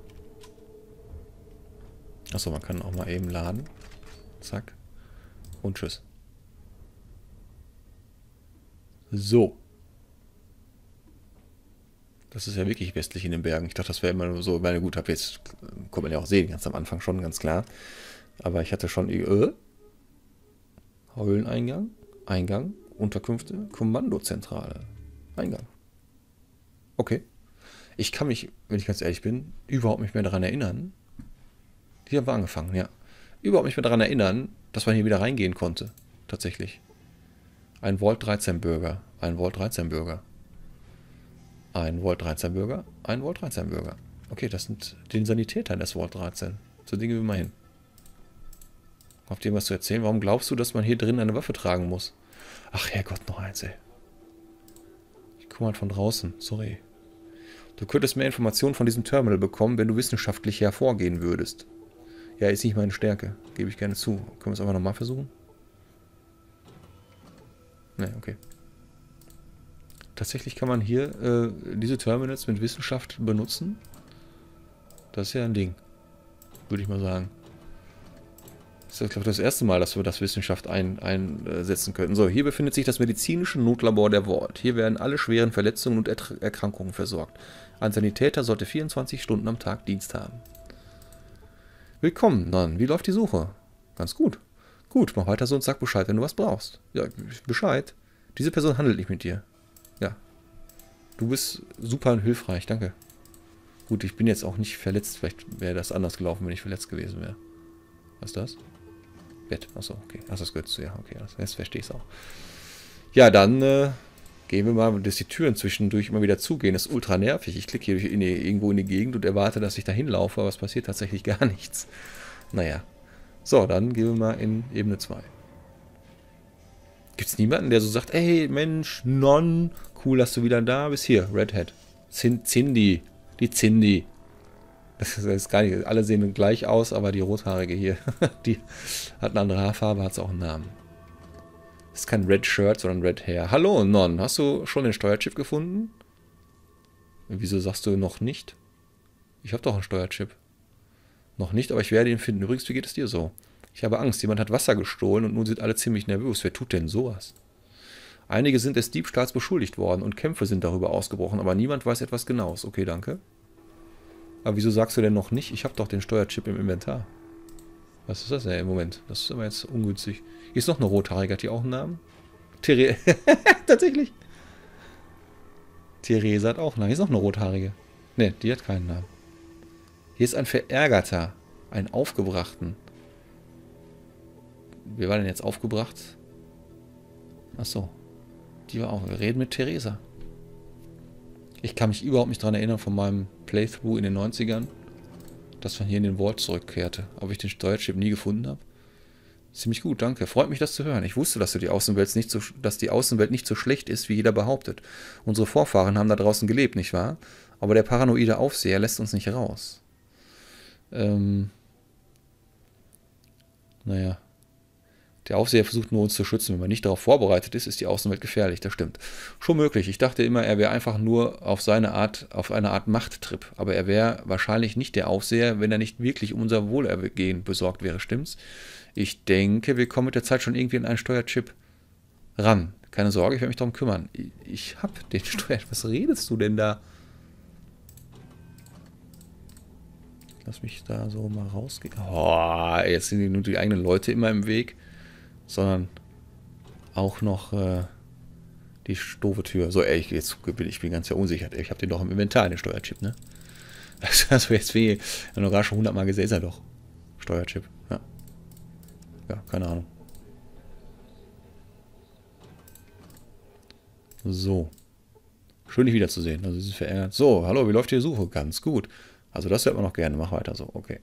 Achso, man kann auch mal eben laden. Zack. Und tschüss. So. Das ist ja wirklich westlich in den Bergen. Ich dachte, das wäre immer nur so. Meine gut, hab jetzt kommt man ja auch sehen, ganz am Anfang schon, ganz klar. Aber ich hatte schon äh, Höhleneingang, Eingang, Unterkünfte, Kommandozentrale, Eingang. Okay. Ich kann mich, wenn ich ganz ehrlich bin, überhaupt nicht mehr daran erinnern. Hier haben wir angefangen, ja. Überhaupt nicht mehr daran erinnern, dass man hier wieder reingehen konnte. Tatsächlich. Ein Vault dreizehn Bürger. Ein Vault dreizehn Bürger. Ein Vault dreizehn Bürger. Ein Vault dreizehn Bürger. Okay, das sind den Sanitätern des Vault dreizehn. So Dinge wie mal hin. Habt ihr was zu erzählen? Warum glaubst du, dass man hier drin eine Waffe tragen muss? Ach Herrgott, noch eins, ey. Ich komme halt von draußen. Sorry. Du könntest mehr Informationen von diesem Terminal bekommen, wenn du wissenschaftlich hervorgehen würdest. Ja, ist nicht meine Stärke. Gebe ich gerne zu. Können wir es einfach nochmal versuchen? Ne, okay. Tatsächlich kann man hier äh, diese Terminals mit Wissenschaft benutzen. Das ist ja ein Ding. Würde ich mal sagen. Das ist, glaube ich, das erste Mal, dass wir das Wissenschaft ein, einsetzen könnten. So, hier befindet sich das medizinische Notlabor der Vault. Hier werden alle schweren Verletzungen und Ertr- Erkrankungen versorgt. Ein Sanitäter sollte vierundzwanzig Stunden am Tag Dienst haben. Willkommen, dann. Wie läuft die Suche? Ganz gut. Gut, mach weiter so und sag Bescheid, wenn du was brauchst. Ja, Bescheid. Diese Person handelt nicht mit dir. Ja. Du bist super hilfreich, danke. Gut, ich bin jetzt auch nicht verletzt. Vielleicht wäre das anders gelaufen, wenn ich verletzt gewesen wäre. Was ist das? Bett. Achso, okay. Achso, das gehört zu. Ja, okay. Jetzt verstehe ich es auch. Ja, dann äh, gehen wir mal, dass die Türen zwischendurch immer wieder zugehen. Das ist ultra nervig. Ich klicke hier in die, irgendwo in die Gegend und erwarte, dass ich da hinlaufe, aber es passiert tatsächlich gar nichts. Naja. So, dann gehen wir mal in Ebene zwei. Gibt es niemanden, der so sagt, ey, Mensch, Non, cool, dass du wieder da bist. Hier, Red Hat. Cindy. Die Cindy. Das ist gar nicht, alle sehen gleich aus, aber die Rothaarige hier, die hat eine andere Haarfarbe, hat auch einen Namen. Das ist kein Red Shirt, sondern Red Hair. Hallo, Non, hast du schon den Steuerchip gefunden? Wieso sagst du noch nicht? Ich habe doch einen Steuerchip. Noch nicht, aber ich werde ihn finden. Übrigens, wie geht es dir so? Ich habe Angst, jemand hat Wasser gestohlen und nun sind alle ziemlich nervös. Wer tut denn sowas? Einige sind des Diebstahls beschuldigt worden und Kämpfe sind darüber ausgebrochen, aber niemand weiß etwas Genaues. Okay, danke. Aber wieso sagst du denn noch nicht? Ich habe doch den Steuerchip im Inventar. Was ist das denn im Moment? Das ist aber jetzt ungünstig. Hier ist noch eine Rothaarige. Hat die auch einen Namen? Therese. Tatsächlich. Therese hat auch einen Namen. Hier ist noch eine Rothaarige. Ne, die hat keinen Namen. Hier ist ein Verärgerter. Ein Aufgebrachten. Wer war denn jetzt aufgebracht? Achso. Die war auch. Wir reden mit Theresa. Ich kann mich überhaupt nicht daran erinnern von meinem Playthrough in den neunzigern, dass man hier in den Vault zurückkehrte. Ob ich den Steuerchip nie gefunden habe? Ziemlich gut, danke. Freut mich, das zu hören. Ich wusste, dass, du die Außenwelt nicht so, dass die Außenwelt nicht so schlecht ist, wie jeder behauptet. Unsere Vorfahren haben da draußen gelebt, nicht wahr? Aber der paranoide Aufseher lässt uns nicht raus. Ähm... Naja... Der Aufseher versucht nur, uns zu schützen. Wenn man nicht darauf vorbereitet ist, ist die Außenwelt gefährlich. Das stimmt. Schon möglich. Ich dachte immer, er wäre einfach nur auf seine Art, auf eine Art Machttrip. Aber er wäre wahrscheinlich nicht der Aufseher, wenn er nicht wirklich um unser Wohlergehen besorgt wäre. Stimmt's? Ich denke, wir kommen mit der Zeit schon irgendwie an einen Steuerchip ran. Keine Sorge, ich werde mich darum kümmern. Ich habe den Steuerchip. Was redest du denn da? lass mich da so mal rausgehen. Oh, jetzt sind nur die eigenen Leute immer im Weg, sondern auch noch äh, die doofe Tür. So, ey, jetzt bin ich bin ganz ja unsicher. Ich habe den doch im Inventar, den Steuerchip, ne? Also jetzt wie, noch gar schon hundertmal gesehen, ist er doch. Steuerchip, ja. Ja, keine Ahnung. So. Schön, dich wiederzusehen. Also, sie ist verärgert. So, hallo, wie läuft die Suche? Ganz gut. Also, das hört man noch gerne. Mach weiter so. Okay.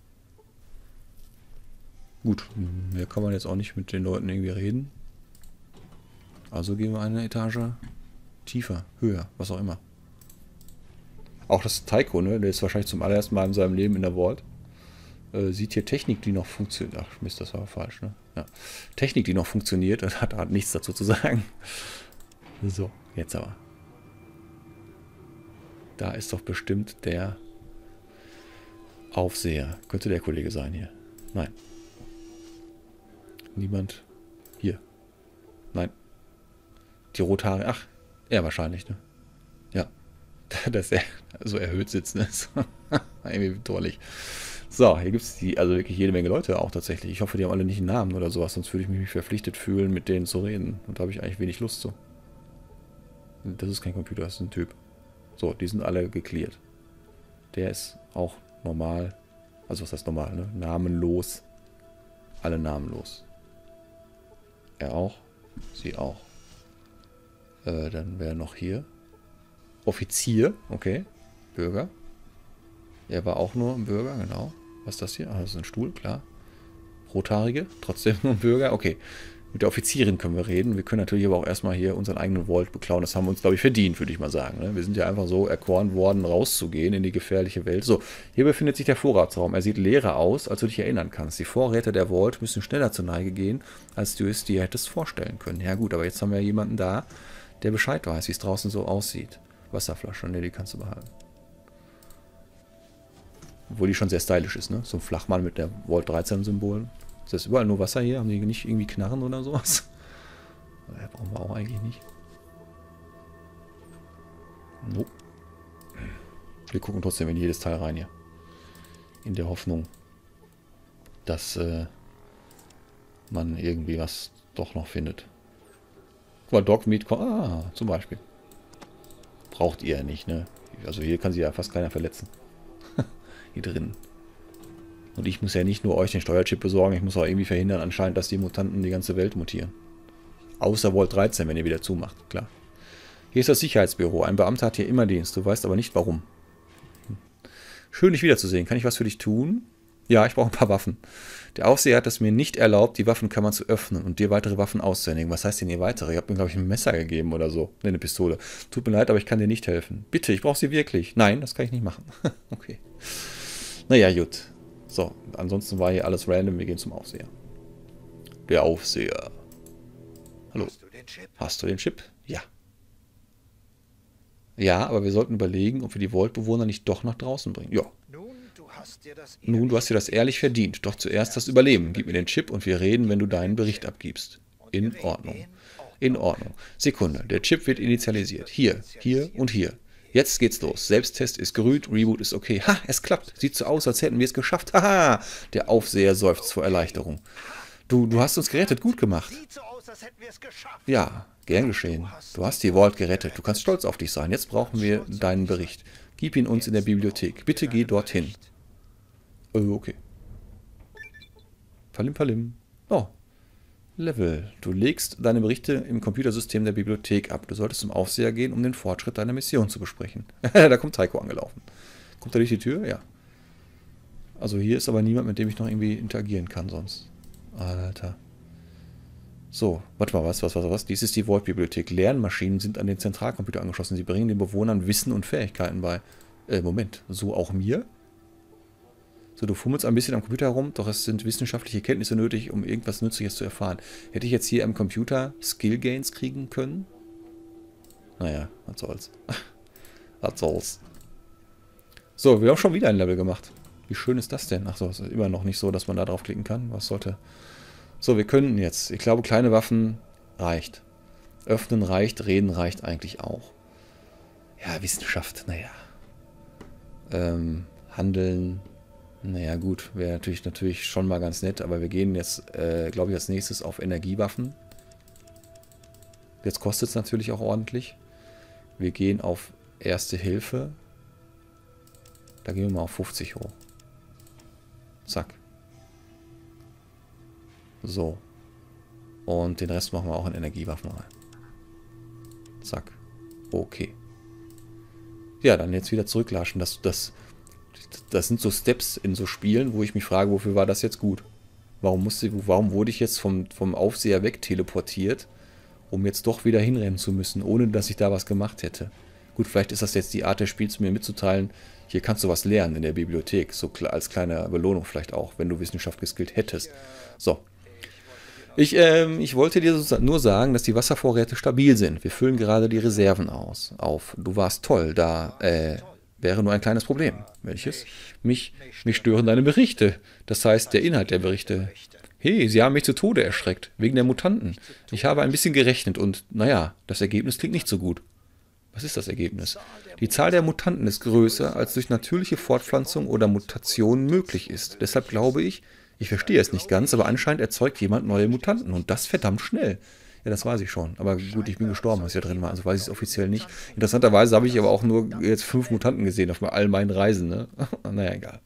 Gut. Mehr kann man jetzt auch nicht mit den Leuten irgendwie reden. Also gehen wir eine Etage tiefer, höher, was auch immer. Auch das Taiko, ne? Der ist wahrscheinlich zum allerersten Mal in seinem Leben in der Vault. Äh, sieht hier Technik, die noch funktioniert. Ach, Mist, das war falsch, ne? Ja. Technik, die noch funktioniert, und hat, hat nichts dazu zu sagen. So, jetzt aber. Da ist doch bestimmt der Aufseher. Könnte der Kollege sein hier. Nein. Niemand. Hier. Nein. Die Rothaare. Ach, er wahrscheinlich, ne? Ja. Dass er so erhöht sitzt, ne? Irgendwie drollig. So, hier gibt es die, also wirklich jede Menge Leute auch tatsächlich. Ich hoffe, die haben alle nicht einen Namen oder sowas, sonst würde ich mich verpflichtet fühlen, mit denen zu reden. Und da habe ich eigentlich wenig Lust zu. Das ist kein Computer, das ist ein Typ. So, die sind alle geklärt. Der ist auch normal. Also was heißt normal, ne? Namenlos. Alle namenlos. Er auch. Sie auch. Äh, dann wäre noch hier. Offizier, okay. Bürger. Er war auch nur ein Bürger, genau. Was ist das hier? Ah, das ist ein Stuhl, klar. Rothaarige, trotzdem nur ein Bürger. Okay. Mit der Offizierin können wir reden. Wir können natürlich aber auch erstmal hier unseren eigenen Vault beklauen. Das haben wir uns, glaube ich, verdient, würde ich mal sagen. Ne? Wir sind ja einfach so erkoren worden, rauszugehen in die gefährliche Welt. So, hier befindet sich der Vorratsraum. Er sieht leerer aus, als du dich erinnern kannst. Die Vorräte der Vault müssen schneller zur Neige gehen, als du es dir hättest vorstellen können. Ja gut, aber jetzt haben wir jemanden da, der Bescheid weiß, wie es draußen so aussieht. Wasserflasche, ne, die kannst du behalten. Obwohl die schon sehr stylisch ist, ne? So ein Flachmann mit der Vault dreizehn Symbolen. Ist das überall nur Wasser hier? Haben die nicht irgendwie Knarren oder sowas? Ja, brauchen wir auch eigentlich nicht. Nope. Wir gucken trotzdem in jedes Teil rein hier. In der Hoffnung, dass äh, man irgendwie was doch noch findet. Guck mal, Dogmeat, ah, zum Beispiel. Braucht ihr ja nicht, ne? Also hier kann sie ja fast keiner verletzen. Hier drin. Und ich muss ja nicht nur euch den Steuerchip besorgen, ich muss auch irgendwie verhindern anscheinend, dass die Mutanten die ganze Welt mutieren. Außer Vault dreizehn, wenn ihr wieder zumacht, klar. Hier ist das Sicherheitsbüro. Ein Beamter hat hier immer Dienst, du weißt aber nicht warum. Hm. Schön, dich wiederzusehen. Kann ich was für dich tun? Ja, ich brauche ein paar Waffen. Der Aufseher hat es mir nicht erlaubt, die Waffenkammer zu öffnen und dir weitere Waffen auszuhändigen. Was heißt denn hier weitere? Ihr habt mir, glaube ich, ein Messer gegeben oder so. Ne, eine Pistole. Tut mir leid, aber ich kann dir nicht helfen. Bitte, ich brauche sie wirklich. Nein, das kann ich nicht machen. Okay. Naja, gut. So, ansonsten war hier alles random. Wir gehen zum Aufseher. Der Aufseher. Hallo. Hast du den Chip? Hast du den Chip? Ja. Ja, aber wir sollten überlegen, ob wir die Vault-Bewohner nicht doch nach draußen bringen. Ja. Nun, du hast dir das Nun, du hast dir das ehrlich verdient. Doch zuerst das Überleben. Gib mir den Chip und wir reden, wenn du deinen Bericht abgibst. In Ordnung. In Ordnung. Sekunde. Der Chip wird initialisiert. Hier, hier und hier. Jetzt geht's los. Selbsttest ist gerüht, Reboot ist okay. Ha, es klappt. Sieht so aus, als hätten wir es geschafft. Haha. Der Aufseher seufzt vor Erleichterung. Du, du hast uns gerettet. Gut gemacht. Sieht so aus, als hätten wir es geschafft. Ja, gern geschehen. Du hast die Vault gerettet. Du kannst stolz auf dich sein. Jetzt brauchen wir deinen Bericht. Gib ihn uns in der Bibliothek. Bitte geh dorthin. Oh, okay. Palim, palim. Oh. Level. Du legst deine Berichte im Computersystem der Bibliothek ab. Du solltest zum Aufseher gehen, um den Fortschritt deiner Mission zu besprechen. Da kommt Taiko angelaufen. Kommt er durch die Tür? Ja. Also hier ist aber niemand, mit dem ich noch irgendwie interagieren kann sonst. Alter. So, warte mal, was, was, was, was? Dies ist die Vault-Bibliothek. Lernmaschinen sind an den Zentralcomputer angeschlossen. Sie bringen den Bewohnern Wissen und Fähigkeiten bei. Äh, Moment. So auch mir? So, du fummelst ein bisschen am Computer herum, doch es sind wissenschaftliche Kenntnisse nötig, um irgendwas Nützliches zu erfahren. Hätte ich jetzt hier am Computer Skill Gains kriegen können? Naja, was soll's. Was soll's. So, wir haben schon wieder ein Level gemacht. Wie schön ist das denn? Achso, es ist immer noch nicht so, dass man da drauf klicken kann. Was sollte... So, wir können jetzt... Ich glaube, kleine Waffen reicht. Öffnen reicht, reden reicht eigentlich auch. Ja, Wissenschaft, naja. Ähm, handeln... Naja gut, wäre natürlich, natürlich schon mal ganz nett, aber wir gehen jetzt, äh, glaube ich, als nächstes auf Energiewaffen. Jetzt kostet es natürlich auch ordentlich. Wir gehen auf Erste Hilfe. Da gehen wir mal auf fünfzig hoch. Zack. So. Und den Rest machen wir auch in Energiewaffen rein. Zack. Okay. Ja, dann jetzt wieder zurücklatschen. Das, das, das sind so Steps in so Spielen, wo ich mich frage, wofür war das jetzt gut? Warum musste, warum wurde ich jetzt vom, vom Aufseher weg teleportiert, um jetzt doch wieder hinrennen zu müssen, ohne dass ich da was gemacht hätte? Gut, vielleicht ist das jetzt die Art des Spiels, mir mitzuteilen, hier kannst du was lernen in der Bibliothek, so als kleine Belohnung vielleicht auch, wenn du Wissenschaft geskillt hättest. So. Ich, ähm, ich wollte dir nur sagen, dass die Wasservorräte stabil sind. Wir füllen gerade die Reserven aus. Auf. Du warst toll, da äh, wäre nur ein kleines Problem. Welches? Mich, mich stören deine Berichte. Das heißt, der Inhalt der Berichte. Hey, sie haben mich zu Tode erschreckt, wegen der Mutanten. Ich habe ein bisschen gerechnet und, naja, das Ergebnis klingt nicht so gut. Was ist das Ergebnis? Die Zahl der Mutanten ist größer, als durch natürliche Fortpflanzung oder Mutation möglich ist. Deshalb glaube ich, ich verstehe es nicht ganz, aber anscheinend erzeugt jemand neue Mutanten und das verdammt schnell. Ja, das weiß ich schon. Aber gut, ich bin gestorben, was ja drin war, also weiß ich es offiziell nicht. Interessanterweise habe ich aber auch nur jetzt fünf Mutanten gesehen auf all meinen Reisen, ne? Naja, egal.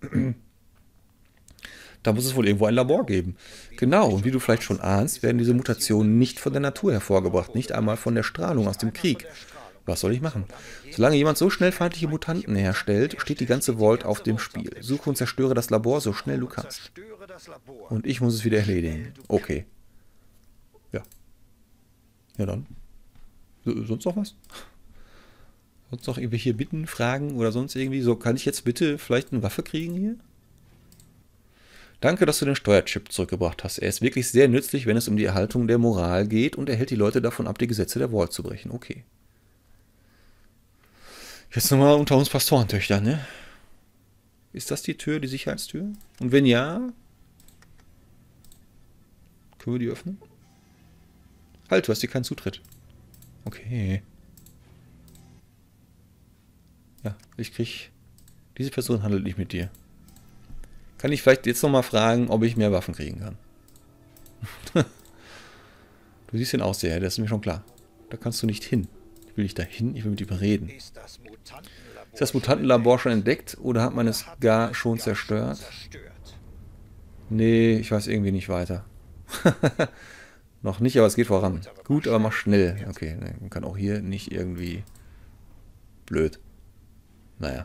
Da muss es wohl irgendwo ein Labor geben. Genau, und wie du vielleicht schon ahnst, werden diese Mutationen nicht von der Natur hervorgebracht, nicht einmal von der Strahlung aus dem Krieg. Was soll ich machen? Solange jemand so schnell feindliche Mutanten herstellt, steht die ganze Vault auf dem Spiel. Suche und zerstöre das Labor so schnell du kannst. Und ich muss es wieder erledigen. Okay. Ja. Ja dann. Sonst noch was? Sonst noch irgendwelche Bitten, Fragen oder sonst irgendwie? So, kann ich jetzt bitte vielleicht eine Waffe kriegen hier? Danke, dass du den Steuerchip zurückgebracht hast. Er ist wirklich sehr nützlich, wenn es um die Erhaltung der Moral geht und er hält die Leute davon ab, die Gesetze der Vault zu brechen. Okay. Jetzt nochmal unter uns Pastorentöchter, ne? Ist das die Tür, die Sicherheitstür? Und wenn ja, können wir die öffnen? Halt, du hast hier keinen Zutritt. Okay. Ja, ich krieg... Diese Person handelt nicht mit dir. Kann ich vielleicht jetzt nochmal fragen, ob ich mehr Waffen kriegen kann? Du siehst den Ausseher, das ist mir schon klar. Da kannst du nicht hin. Ich will nicht dahin, ich will mit ihm reden. Ist das Mutantenlabor schon entdeckt oder hat man es gar schon zerstört? Nee, ich weiß irgendwie nicht weiter. Noch nicht, aber es geht voran. Gut, aber mach schnell. Okay, man kann auch hier nicht irgendwie... Blöd. Naja.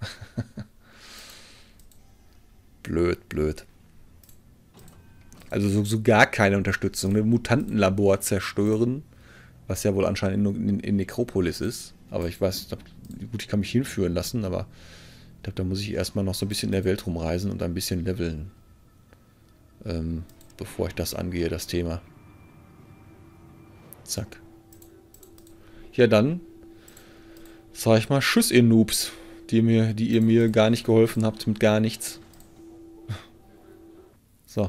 Blöd, blöd. Also so, so gar keine Unterstützung. Ein Mutantenlabor zerstören, was ja wohl anscheinend in, in, in Necropolis ist. Aber ich weiß, gut, ich kann mich hinführen lassen, aber ich glaube, da muss ich erstmal noch so ein bisschen in der Welt rumreisen und ein bisschen leveln. Ähm, bevor ich das angehe, das Thema. Zack. Ja, dann sag ich mal, Tschüss, ihr Noobs, die, mir, die ihr mir gar nicht geholfen habt mit gar nichts. So.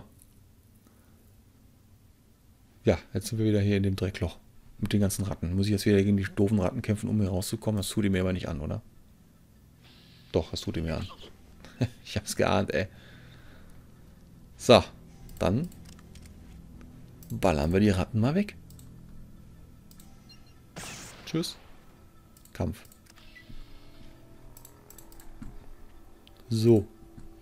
Ja, jetzt sind wir wieder hier in dem Dreckloch. Mit den ganzen Ratten. Muss ich jetzt wieder gegen die doofen Ratten kämpfen, um hier rauszukommen? Das tut ihr mir aber nicht an, oder? Doch, das tut ihr mir an. Ich hab's geahnt, ey. So, dann ballern wir die Ratten mal weg. Tschüss. Kampf. So.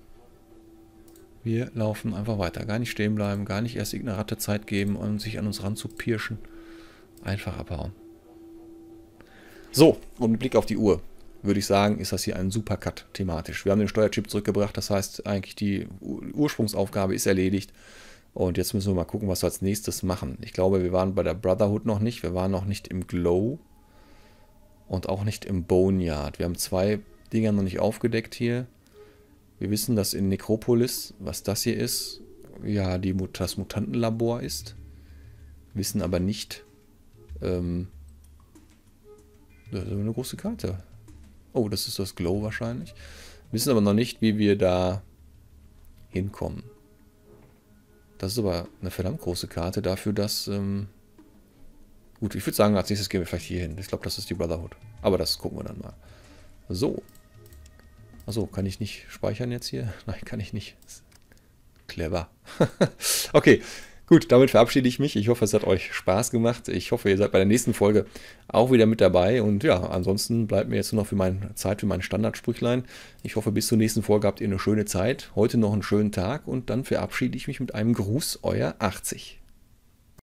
Wir laufen einfach weiter. Gar nicht stehen bleiben, gar nicht erst irgendeiner Ratte Zeit geben und sich an uns ranzupirschen. Einfach abhauen. So, und mit Blick auf die Uhr würde ich sagen, ist das hier ein Supercut thematisch. Wir haben den Steuerchip zurückgebracht, das heißt eigentlich die Ursprungsaufgabe ist erledigt. Und jetzt müssen wir mal gucken, was wir als nächstes machen. Ich glaube, wir waren bei der Brotherhood noch nicht, wir waren noch nicht im Glow und auch nicht im Boneyard. Wir haben zwei Dinger noch nicht aufgedeckt hier. Wir wissen, dass in Necropolis, was das hier ist, ja, die, das Mutantenlabor ist. Wissen aber nicht, ähm, das ist eine große Karte. Oh, das ist das Glow wahrscheinlich. Wissen aber noch nicht, wie wir da hinkommen. Das ist aber eine verdammt große Karte dafür, dass... Ähm gut, ich würde sagen, als nächstes gehen wir vielleicht hier hin. Ich glaube, das ist die Brotherhood. Aber das gucken wir dann mal. So. Achso, kann ich nicht speichern jetzt hier? Nein, kann ich nicht. Clever. Okay, gut, damit verabschiede ich mich. Ich hoffe, es hat euch Spaß gemacht. Ich hoffe, ihr seid bei der nächsten Folge auch wieder mit dabei. Und ja, ansonsten bleibt mir jetzt nur noch für meine Zeit für mein Standardsprüchlein. Ich hoffe, bis zur nächsten Folge habt ihr eine schöne Zeit. Heute noch einen schönen Tag und dann verabschiede ich mich mit einem Gruß, euer achtzig.